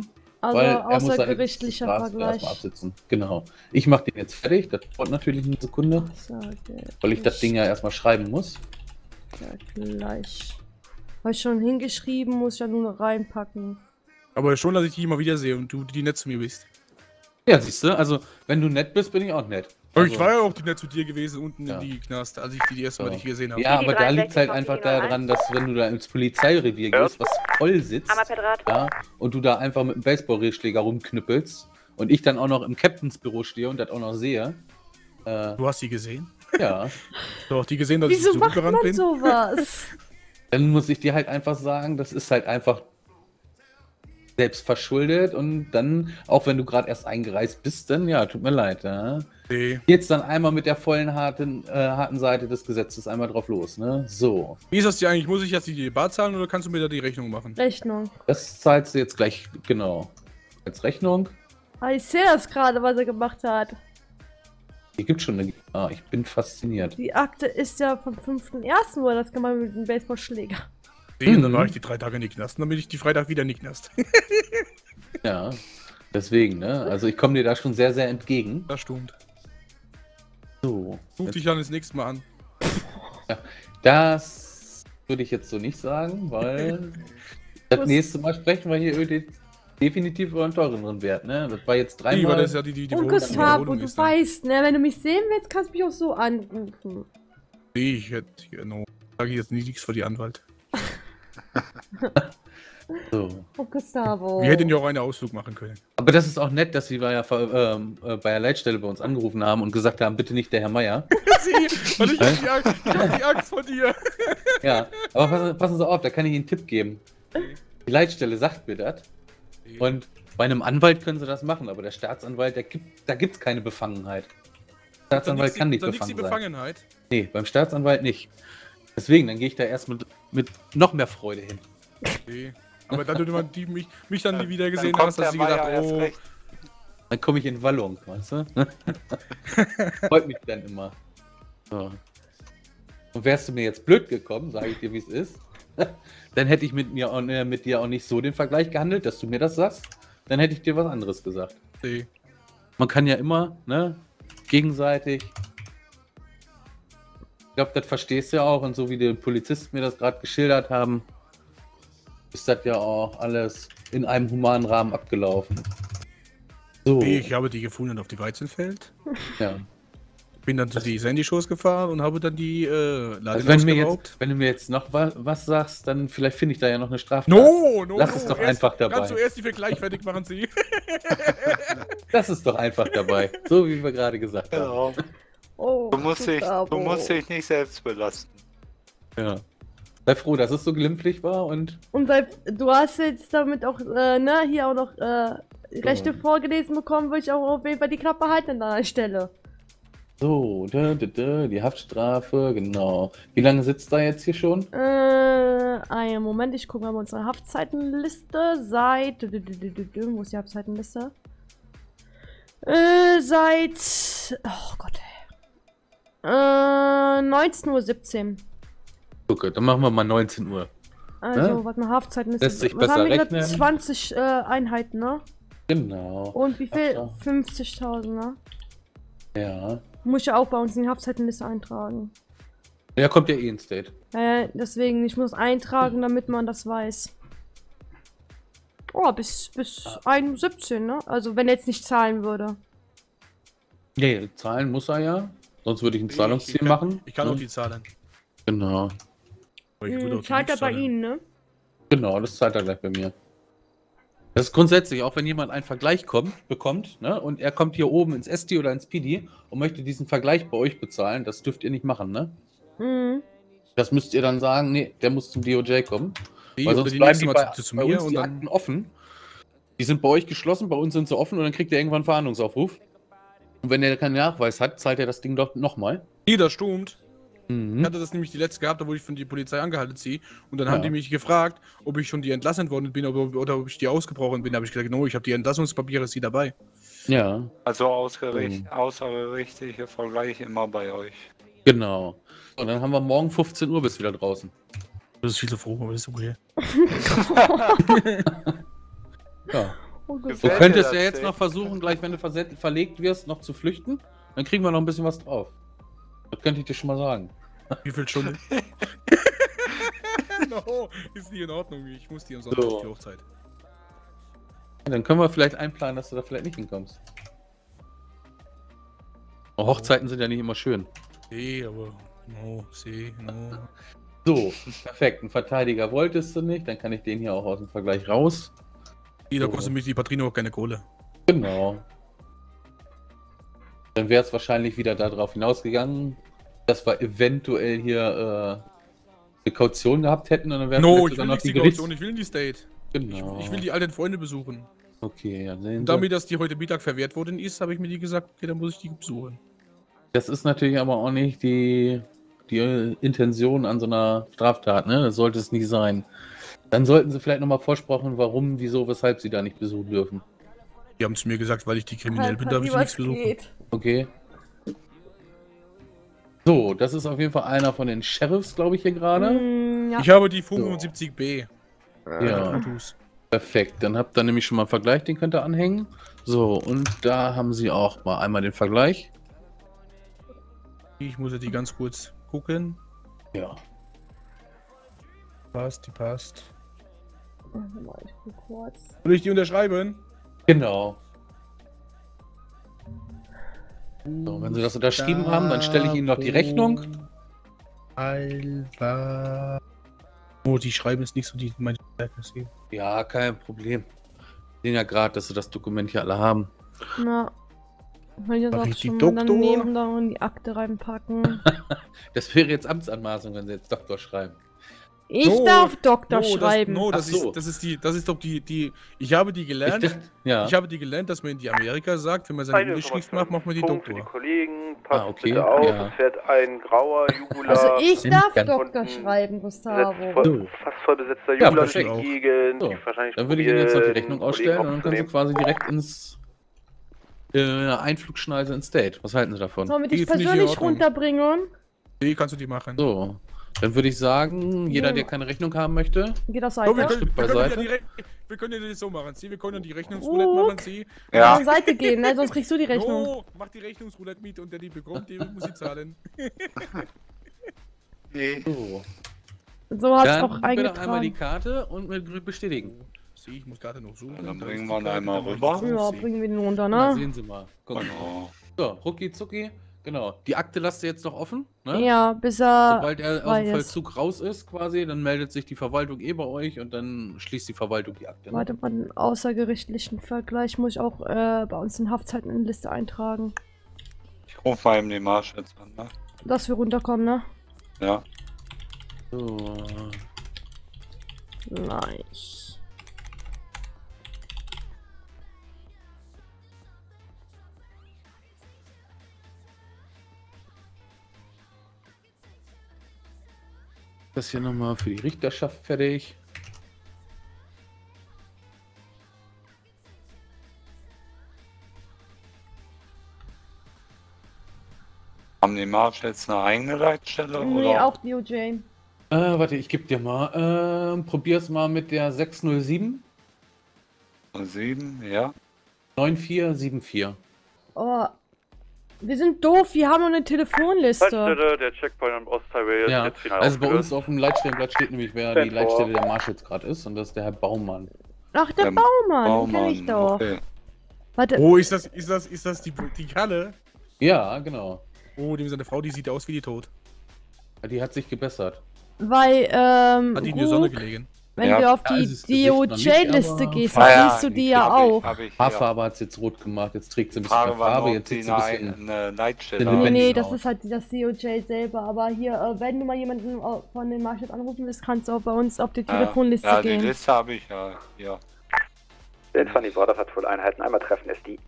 Also weil er muss seine außergerichtlicher Strafe Vergleich. erstmal absitzen. Genau. Ich mache den jetzt fertig, das dauert natürlich eine Sekunde, weil ich das Ding ja erstmal schreiben muss. Vergleich. Habe ich schon hingeschrieben, muss ich ja nur noch reinpacken. Aber schon, dass ich dich immer wieder sehe und du die nett zu mir bist. Ja, siehst du, also wenn du nett bist, bin ich auch nett. Aber Also, ich war ja auch die nett zu dir gewesen, unten ja. in die Knast, als ich die, die erste Mal so. dich gesehen habe. Ja, aber da liegt es halt einfach daran, dass wenn du da ins Polizeirevier gehst, was voll sitzt, ja, und du da einfach mit einem Baseballschläger rumknüppelst und ich dann auch noch im Captains Büro stehe und das auch noch sehe. Äh, du hast die gesehen? Ja. Du hast auch die gesehen, dass Wieso ich macht zurückgerannt man bin? sowas? Dann muss ich dir halt einfach sagen, das ist halt einfach selbst verschuldet und dann, auch wenn du gerade erst eingereist bist, dann ja, tut mir leid, ja. Nee. Jetzt dann einmal mit der vollen harten, äh, harten Seite des Gesetzes einmal drauf los, ne? So. Wie ist das dir eigentlich? Muss ich jetzt die Bar zahlen oder kannst du mir da die Rechnung machen? Rechnung. Das zahlst du jetzt gleich, genau. Als Rechnung. Ah, ich sehe das gerade, was er gemacht hat. Hier gibt schon eine. Ah, ich bin fasziniert. Die Akte ist ja vom fünften ersten wo er das gemacht hat mit dem Baseballschläger. Nee, dann war ich die drei Tage in die Knast, dann bin ich die Freitag wieder in die Knast. Ja, deswegen, ne? Also ich komme dir da schon sehr, sehr entgegen. Das stimmt. So. Ruf dich dann das nächste Mal an. Ja, das würde ich jetzt so nicht sagen, weil das nächste Mal sprechen wir hier über definitiv über einen teureren Wert, ne? Das war jetzt dreimal. Nee, weil das ja die, die, die Und Gustavo, du ist, weißt, ne, wenn du mich sehen willst, kannst du mich auch so anrufen. Nee, ich hätte, genau. Sage ich jetzt nichts für die Anwalt. So. Oh, Gustavo. Wir hätten ja auch einen Ausflug machen können. Aber das ist auch nett, dass Sie bei der, ähm, äh, bei der Leitstelle bei uns angerufen haben und gesagt haben, bitte nicht der Herr Meier. Sie, weil ich hab die Angst, ich hab die Angst vor dir. Ja, aber passen, passen Sie auf, da kann ich Ihnen einen Tipp geben. Die Leitstelle sagt mir das. Und bei einem Anwalt können Sie das machen, aber der Staatsanwalt, der gibt, da gibt es keine Befangenheit. Der Staatsanwalt kann nicht befangen sein. Befangenheit? Nee, beim Staatsanwalt nicht. Deswegen, dann gehe ich da erst mit, mit noch mehr Freude hin. Okay. Aber da du die, mich, mich dann nie wieder gesehen dann hast, hast du gedacht, oh. Dann komme ich in Wallung, weißt du? Freut mich dann immer. So. Und wärst du mir jetzt blöd gekommen, sage ich dir, wie es ist, dann hätte ich mit, mir auch, äh, mit dir auch nicht so den Vergleich gehandelt, dass du mir das sagst. Dann hätte ich dir was anderes gesagt. Nee. Man kann ja immer, ne, gegenseitig. Ich glaube, das verstehst du ja auch. Und so wie die Polizisten mir das gerade geschildert haben, ist das ja auch alles in einem humanen Rahmen abgelaufen. So. Nee, ich habe die gefunden auf die Weizenfeld. Ja. Bin dann zu die Sandy-Shows gefahren und habe dann die äh, Laden also wenn, mir jetzt, wenn du mir jetzt noch wa was sagst, dann vielleicht finde ich da ja noch eine Straftat. No, no, Lass no, es doch erst, einfach dabei. Kannst du erst die Vergleich fertig machen, Sie? Das ist doch einfach dabei. So wie wir gerade gesagt genau. haben. Oh, du, musst dich, du musst dich nicht selbst belasten. Ja. Sei froh, dass es so glimpflich war und... Und sei, du hast jetzt damit auch, äh, ne, hier auch noch äh, Rechte ja. vorgelesen bekommen, würde ich auch auf jeden Fall die Klappe halten an deiner Stelle. So, da, da, da, die Haftstrafe, genau. Wie lange sitzt da jetzt hier schon? Äh, einen Moment, ich gucke mal bei unserer Haftzeitenliste. Seit, wo ist die Haftzeitenliste? Äh, seit, oh Gott, äh, neunzehn Uhr siebzehn. Okay, dann machen wir mal neunzehn Uhr. Also, ne? warte mal, Haftzeitenliste. Lässt sich Was besser haben wir rechnen. gesagt? zwanzig äh, Einheiten, ne? Genau. Und wie viel? Ach, fünfzigtausend, ne? Ja. Muss ich ja auch bei uns in die Haftzeitenliste eintragen. Ja, kommt ja eh in State. Äh, deswegen, ich muss eintragen, damit man das weiß. Oh, bis, bis ein Uhr siebzehn, ne? Also, wenn er jetzt nicht zahlen würde. Nee, zahlen muss er ja. Sonst würde ich ein Zahlungsziel ich kann, machen. Ich kann hm. auch die zahlen. Genau. Aber ich Hm, zahlt er bei Ihnen, ne? Genau, das zahlt er gleich bei mir. Das ist grundsätzlich, auch wenn jemand einen Vergleich kommt, bekommt, ne, und er kommt hier oben ins S D oder ins P D und möchte diesen Vergleich bei euch bezahlen, das dürft ihr nicht machen, ne? Mhm. Das müsst ihr dann sagen, nee, der muss zum D O J kommen. Nee, weil oder sonst die bleiben die nächste bei, Mal zu, zu bei mir uns und die dann- Akten offen. Die sind bei euch geschlossen, bei uns sind sie offen und dann kriegt ihr irgendwann einen Verhandlungsaufruf. Und wenn er keinen Nachweis hat, zahlt er das Ding doch nochmal. Nee, das stimmt. Mhm. Ich hatte das nämlich die letzte gehabt, wo ich von der Polizei angehalten sie. Und dann Ja. haben die mich gefragt, ob ich schon die entlassen worden bin oder, oder ob ich die ausgebrochen bin. Da habe ich gesagt, no, ich habe die Entlassungspapiere, sie dabei. Ja. Also außergericht, Mhm. außergerichtliche Vergleiche immer bei euch. Genau. Und dann haben wir morgen fünfzehn Uhr bis wieder draußen. Das ist viel zu froh, aber das ist okay. Ja. Du könntest ja jetzt noch versuchen, gleich wenn du verlegt wirst, noch zu flüchten. Dann kriegen wir noch ein bisschen was drauf. Das könnte ich dir schon mal sagen. Wie viel Stunden? No, ist nicht in Ordnung. Ich muss die am Sonntag So. auf die Hochzeit. Ja, dann können wir vielleicht einplanen, dass du da vielleicht nicht hinkommst. Oh, Hochzeiten sind ja nicht immer schön. See, aber no, See, no. So, perfekt. Einen Verteidiger wolltest du nicht, dann kann ich den hier auch aus dem Vergleich raus. Da So. kostet mich die Patrino auch keine Kohle. Genau. Dann wäre es wahrscheinlich wieder darauf hinausgegangen, dass wir eventuell hier äh, eine Kaution gehabt hätten und dann wäre No, vielleicht ich sogar will noch nicht die die Gerichts... Kaution, ich will in die State. Genau. Ich, ich will die alten Freunde besuchen. Okay, ja, sehen Und Sie. damit das die heute Mittag verwehrt worden ist, habe ich mir die gesagt, okay, dann muss ich die besuchen. Das ist natürlich aber auch nicht die, die Intention an so einer Straftat, ne? Das sollte es nicht sein. Dann sollten Sie vielleicht nochmal vorsprechen, warum, wieso, weshalb Sie da nicht besuchen dürfen. Die haben es mir gesagt, weil ich die kriminell bin, darf ich was nichts besuchen. geht. Okay. So, das ist auf jeden Fall einer von den Sheriffs, glaube ich, hier gerade. Mm, ja. Ich habe die fünfundsiebzig B. Ja. Perfekt, dann habt ihr nämlich schon mal einen Vergleich, den könnt ihr anhängen. So, und da haben Sie auch mal einmal den Vergleich. Ich muss ja die ganz kurz gucken. Ja. Passt, die passt. Warte mal, ich guck kurz. Soll ich die unterschreiben? Genau. So, wenn Sie das unterschrieben haben, dann stelle ich Ihnen noch die Rechnung. Alva. Oh, die schreiben es nicht so, die meine Stärke sehen. Ja, kein Problem. Wir sehen ja gerade, dass Sie das Dokument hier alle haben. Na. Kann ich das Mach auch ich die schon mal Doktor? daneben da in die Akte reinpacken? Das wäre jetzt Amtsanmaßung, wenn Sie jetzt Doktor schreiben. Ich No, darf Doktor no, schreiben. Das, no, das, Ach so. ist, das ist die, das ist doch die, die. Ich habe die gelernt. Ich dachte, ja. Ich habe die gelernt, dass man in die Amerika sagt, wenn man seine Eine Unterschrift Information. macht, macht man die Punkt für Doktor. die Kollegen, passt Ah, okay, bitte auf, ja. es fährt ein grauer Jugular. Also ich darf Ganz- Doktor Und ein schreiben, Gustavo. voll, So. fast voll besetzter Ja, Jugular durch perfekt. die Gegend. So, die wahrscheinlich Dann würde ich Ihnen jetzt noch die probieren, Rechnung Kollegen ausstellen und dann können Sie aufzunehmen. quasi direkt ins äh, Einflugschneise ins State. Was halten Sie davon? Sollen wir Die dich finde ich in persönlich Ordnung. runterbringen? Nee, kannst du die machen. So, dann würde ich sagen, jeder, der keine Rechnung haben möchte, Geht das So, wir, weiter? können, wir, können ja beiseite. die Re wir können ja das so machen. Sie, wir können ja die Rechnungsroulette Ruck. machen. Sie. Ja. Zur Seite gehen, ne? Sonst kriegst du die Rechnung. No, mach die Rechnungsroulette mit und der die bekommt, die muss sie zahlen. Nee. so. So hat's Dann auch bitte einmal die eingetragen. Karte und mit grün bestätigen. Sie, ich muss gerade noch suchen. Dann Da bringen ist wir die ihn Karte, einmal da muss ich rüber. die Ja, sehen. bringen wir den runter, Na, ne? sehen Sie mal. Guck mal. Genau. So, rucki zucki. Genau. Die Akte lasst ihr jetzt noch offen. Ne? Ja, bis er Sobald er aus frei dem ist. Vollzug raus ist, quasi, dann meldet sich die Verwaltung eh bei euch und dann schließt die Verwaltung die Akte. Ne? Warte mal, einen außergerichtlichen Vergleich muss ich auch äh, bei uns in Haftzeiten in die Liste eintragen. Ich rufe mal eben den Marsch jetzt an, ne? Dass wir runterkommen, ne? Ja. So. Nice. Das hier nochmal für die Richterschaft fertig. Haben die Marsch jetzt eine eigene Leitstelle? Nee, oder? auch D O J. Äh, warte, ich geb dir mal. Ähm, probier's mal mit der sechs null sieben sieben, ja. neun vier sieben vier. Oh. Wir sind doof, wir haben nur eine Telefonliste. Leitstelle, der Checkpoint am Osthighway ist Ja, jetzt final also bei aufgelöst. uns auf dem Leitstellenblatt steht nämlich, wer die Stand vor. Leitstelle der Marsch jetzt gerade ist, und das ist der Herr Baumann. Ach, der Ähm, Baumann, den kenn ich doch. okay. Warte, Oh, ist das, ist das, ist das die, die Kalle? Ja, genau. Oh, dem seine Frau, die sieht aus wie die tot. Ja, die hat sich gebessert. weil, ähm, Hat die in der Sonne Ruck, gelegen. wenn Ja. du auf Ja, die also das Gesicht noch nicht, D O J-Liste aber- gehst, Ah, dann ja, siehst du die die ja hab ich- auch. hab ich hier. Haarfarbe hat sie jetzt rot gemacht, jetzt trägt sie ein bisschen Frage mehr war, Farbe, ob jetzt die sieht sie ein eine, bisschen... eine Leitstelle Nee, Nee, haben. nee, lebendig das aus. ist halt das D O J selber, aber hier, äh, wenn du mal jemanden äh, von den Marshals anrufen willst, kannst du auch bei uns auf die Telefonliste ja, die gehen. Liste habe ich ja. ja. Der Funny Border Patrol Einheiten einmal treffen ist die.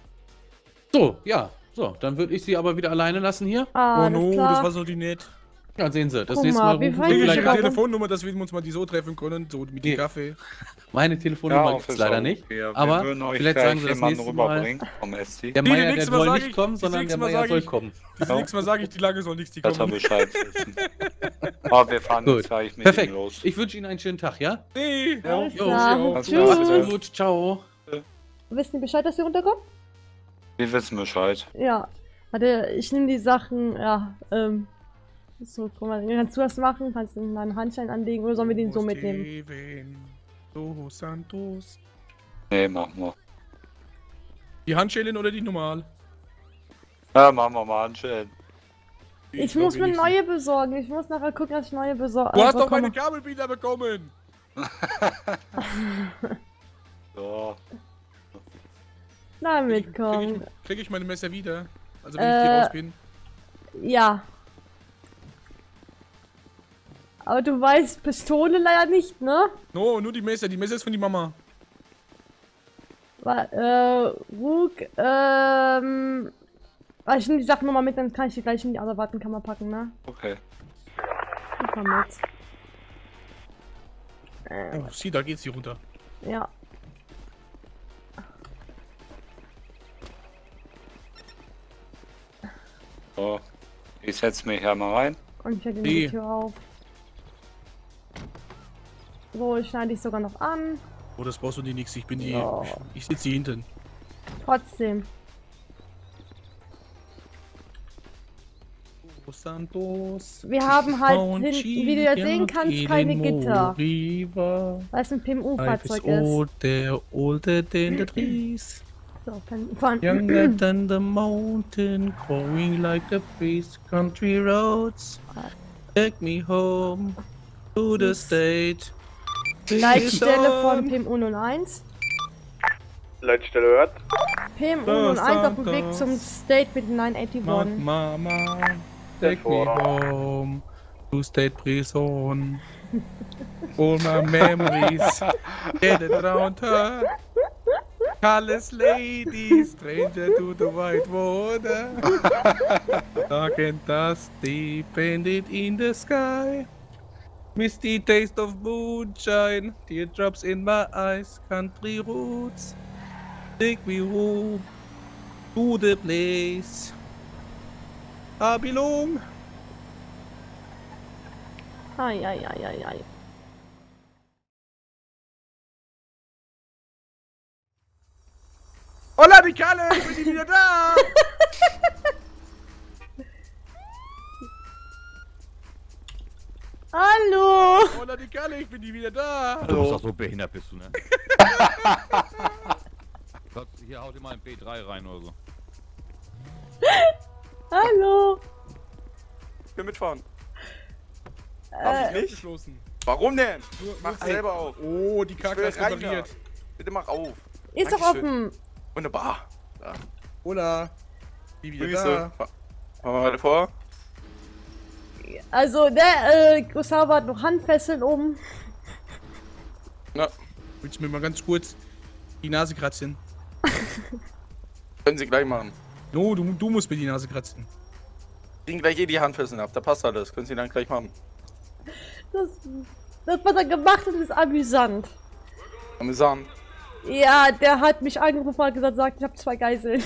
So, ja, so, dann würde ich sie aber wieder alleine lassen hier. Ah, oh alles no, klar. das war so die nett. Ja, sehen Sie. Das Guck nächste mal, Mal wie rufen fein Sie Ich vielleicht ihre an. Telefonnummer, dass wir uns mal die so treffen können, so mit dem Kaffee. Meine Telefonnummer Ja, gibt's leider nicht. okay. Wir Aber würden euch vielleicht gleich sagen Sie das jemanden nächste Mal. rüberbringen vom S T. Der Nee, Meier, der nächstes Mal soll sag nicht ich- kommen, das sondern der nächste Mal Meier sag soll ich- kommen. Das nächste Mal sage ich, die Lange soll nichts, die Dass er kommen. Bescheid wissen. Aber wir fahren Gut. jetzt gleich mit Perfekt. ihm los. Ich wünsche Ihnen einen schönen Tag, ja? Nee. Alles Jo, klar. jo. Also, Tschüss. also, Gut, ciao. Wissen die Bescheid, dass wir runterkommen? Wir wissen Bescheid. Ja. Warte, ich nehme die Sachen, ja, ähm. So, guck mal, kannst du das machen? Kannst du einen Handschein anlegen oder sollen wir den so mitnehmen? Steven Dos Santos. Nee, machen wir. Die Handschellen oder die normal? Ja, machen wir mal anstellen. Ich muss mir neue besorgen. Ich muss nachher gucken, dass ich neue besorge. Du hast doch meine Kabelbinder bekommen. So. Na, Krieg mitkommen. ich, krieg ich meine Messer wieder? Also wenn ich Äh, hier raus bin. Ja. Aber du weißt Pistole leider nicht, ne? No, nur die Messer. Die Messer ist von die Mama. Wa- Äh, Rug, ähm. ah, Ich nehme die Sachen nochmal mit, dann kann ich die gleich in die Asservatenkammer packen, ne? Okay. Ich komm mit. Oh, sieh, da geht's hier runter. Ja. So. Ich setze mich hier mal rein. Und ich hätte Nee. die Tür auf. So, ich schneide ich sogar noch an. Oh, das brauchst du dir nix. Ich bin die. Ja. Ich, ich sitze hier hinten. Trotzdem. Dos Santos. Wir haben halt Mount hinten, wie du ja sehen kannst, Chiliad, keine Eden Gitter. River. Weil es ein P M U-Fahrzeug Life is ist. older, older than the trees. So, kann fahren. Younger than the mountain, growing like the breeze. Country roads, take me home to the state. Leitstelle von P M U null eins. Leitstelle hört. P M U null eins auf dem Weg zum State mit neun Mount einundachtzig. Mama, take me home to state prison. All my memories gathered around her. Colorless lady, stranger to the white water. Dark and dusty, painted in the sky. Misty taste of moonshine, teardrops in my eyes, country roots. Take me home to the place I belong. Ai, ai, ai, ai, ai. Hola, die Kalle, ich bin die wieder da. Hallo! Hola, die Kalle, ich bin die wieder da. Du bist doch so behindert, bist du, ne? Gott, hier haut dir mal ein B drei rein oder so. Hallo! Ich will mitfahren. Äh, Darf ich nicht? Geschlossen. Warum denn? Nur- Mach nur- selber auf. Oh, die Ich Kacke will ist rein repariert. da. Bitte mach auf. Ist doch Dankeschön. offen. Wunderbar. Da. Hola. Die wieder Grüße. da. Fahr fahr mal weiter vor. Also, der äh, Gustavo hat noch Handfesseln um. Na, Willst du mir mal ganz kurz die Nase kratzen? können Sie gleich machen. No, du, du musst mir die Nase kratzen. Kriegen gleich eh die Handfesseln ab. Da passt alles. Können Sie dann gleich machen. Das, das, was er gemacht hat, ist amüsant. Amüsant. Ja, der hat mich angerufen und hat gesagt, sagt, ich habe zwei Geiseln.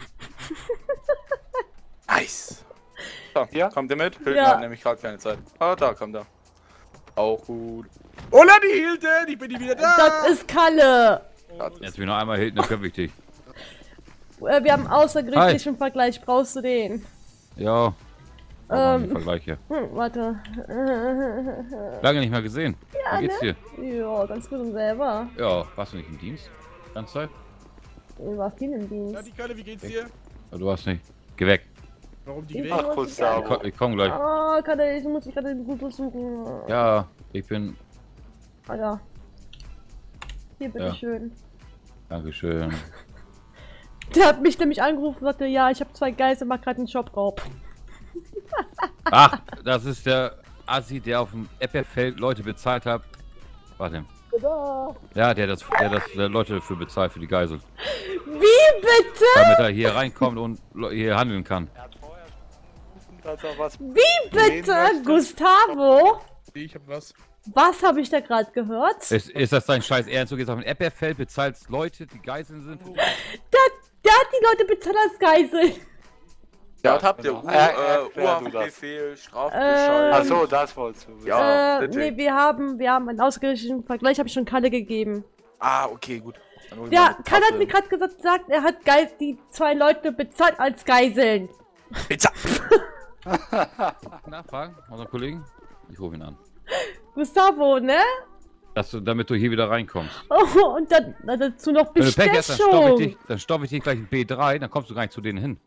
Nice. So, Ja? kommt ihr mit? Hilton Ja. hat nämlich gerade keine Zeit. Ah, da kommt er. Auch gut. Hola, die Hilton, ich bin die wieder da. Das ist Kalle. Jetzt will noch einmal hinten, dann köpfe ich dich. Äh, Wir haben außergerichtlichen Vergleich. Brauchst du den? Ja. Ähm. Ähm, Vergleiche. Hm, warte. Lange nicht mehr gesehen. Ja, Wie geht's ne? dir? Ja, ganz gut und selber. Ja, warst du nicht im Dienst? Ganze Zeit? Ich war viel im Ja, Dienst. die Kalle, wie geht's dir? Ja, du hast nicht. Geh weg. Warum die Ich weg? Ach, muss kurz dich da. Ich, komm, ich komm gleich. Ah, Kalle, ich muss dich gerade gut besuchen. Ja, ich bin. Ah, ja. Hier, Ja. bitteschön. Dankeschön. Der hat mich nämlich angerufen und sagte, ja, ich habe zwei Geiseln, mach gerade einen Shopraub. Ach, das ist der Assi, der auf dem Epperfeld Leute bezahlt hat. Warte. Ja, der das, der das der Leute dafür bezahlt, für die Geisel. Wie bitte? Damit er hier reinkommt und Le- hier handeln kann. dass er was. Wie bitte, Gustavo? Ich hab was. Was habe ich da gerade gehört? Ist, ist das dein Scheiß Ernst? Du gehst auf ein Epperfeld, bezahlst Leute, die Geiseln sind? Der, der hat die Leute bezahlt als Geisel. Ja, habt ihr U-Haftbefehl, Strafbescheid? Achso, das wolltest du. Ja, äh, nee, wir haben, wir haben einen ausgerichteten Vergleich, habe ich schon Kalle gegeben. Ah, okay, gut. Ja, Kalle hat mir gerade gesagt, sagt, er hat Geis die zwei Leute bezahlt als Geiseln. Pizza! Nachfragen, unseren Kollegen? Ich rufe ihn an. Gustavo, ne? Dass du, damit du hier wieder reinkommst. Oh, und dann na, dazu noch Wenn du Pech hast, dann stopfe ich dich, dann stopfe ich dich gleich in B drei, dann kommst du gar nicht zu denen hin.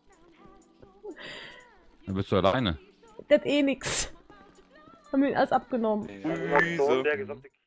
Dann bist du alleine. Das hat eh nix. Haben wir ihn alles abgenommen. Düse.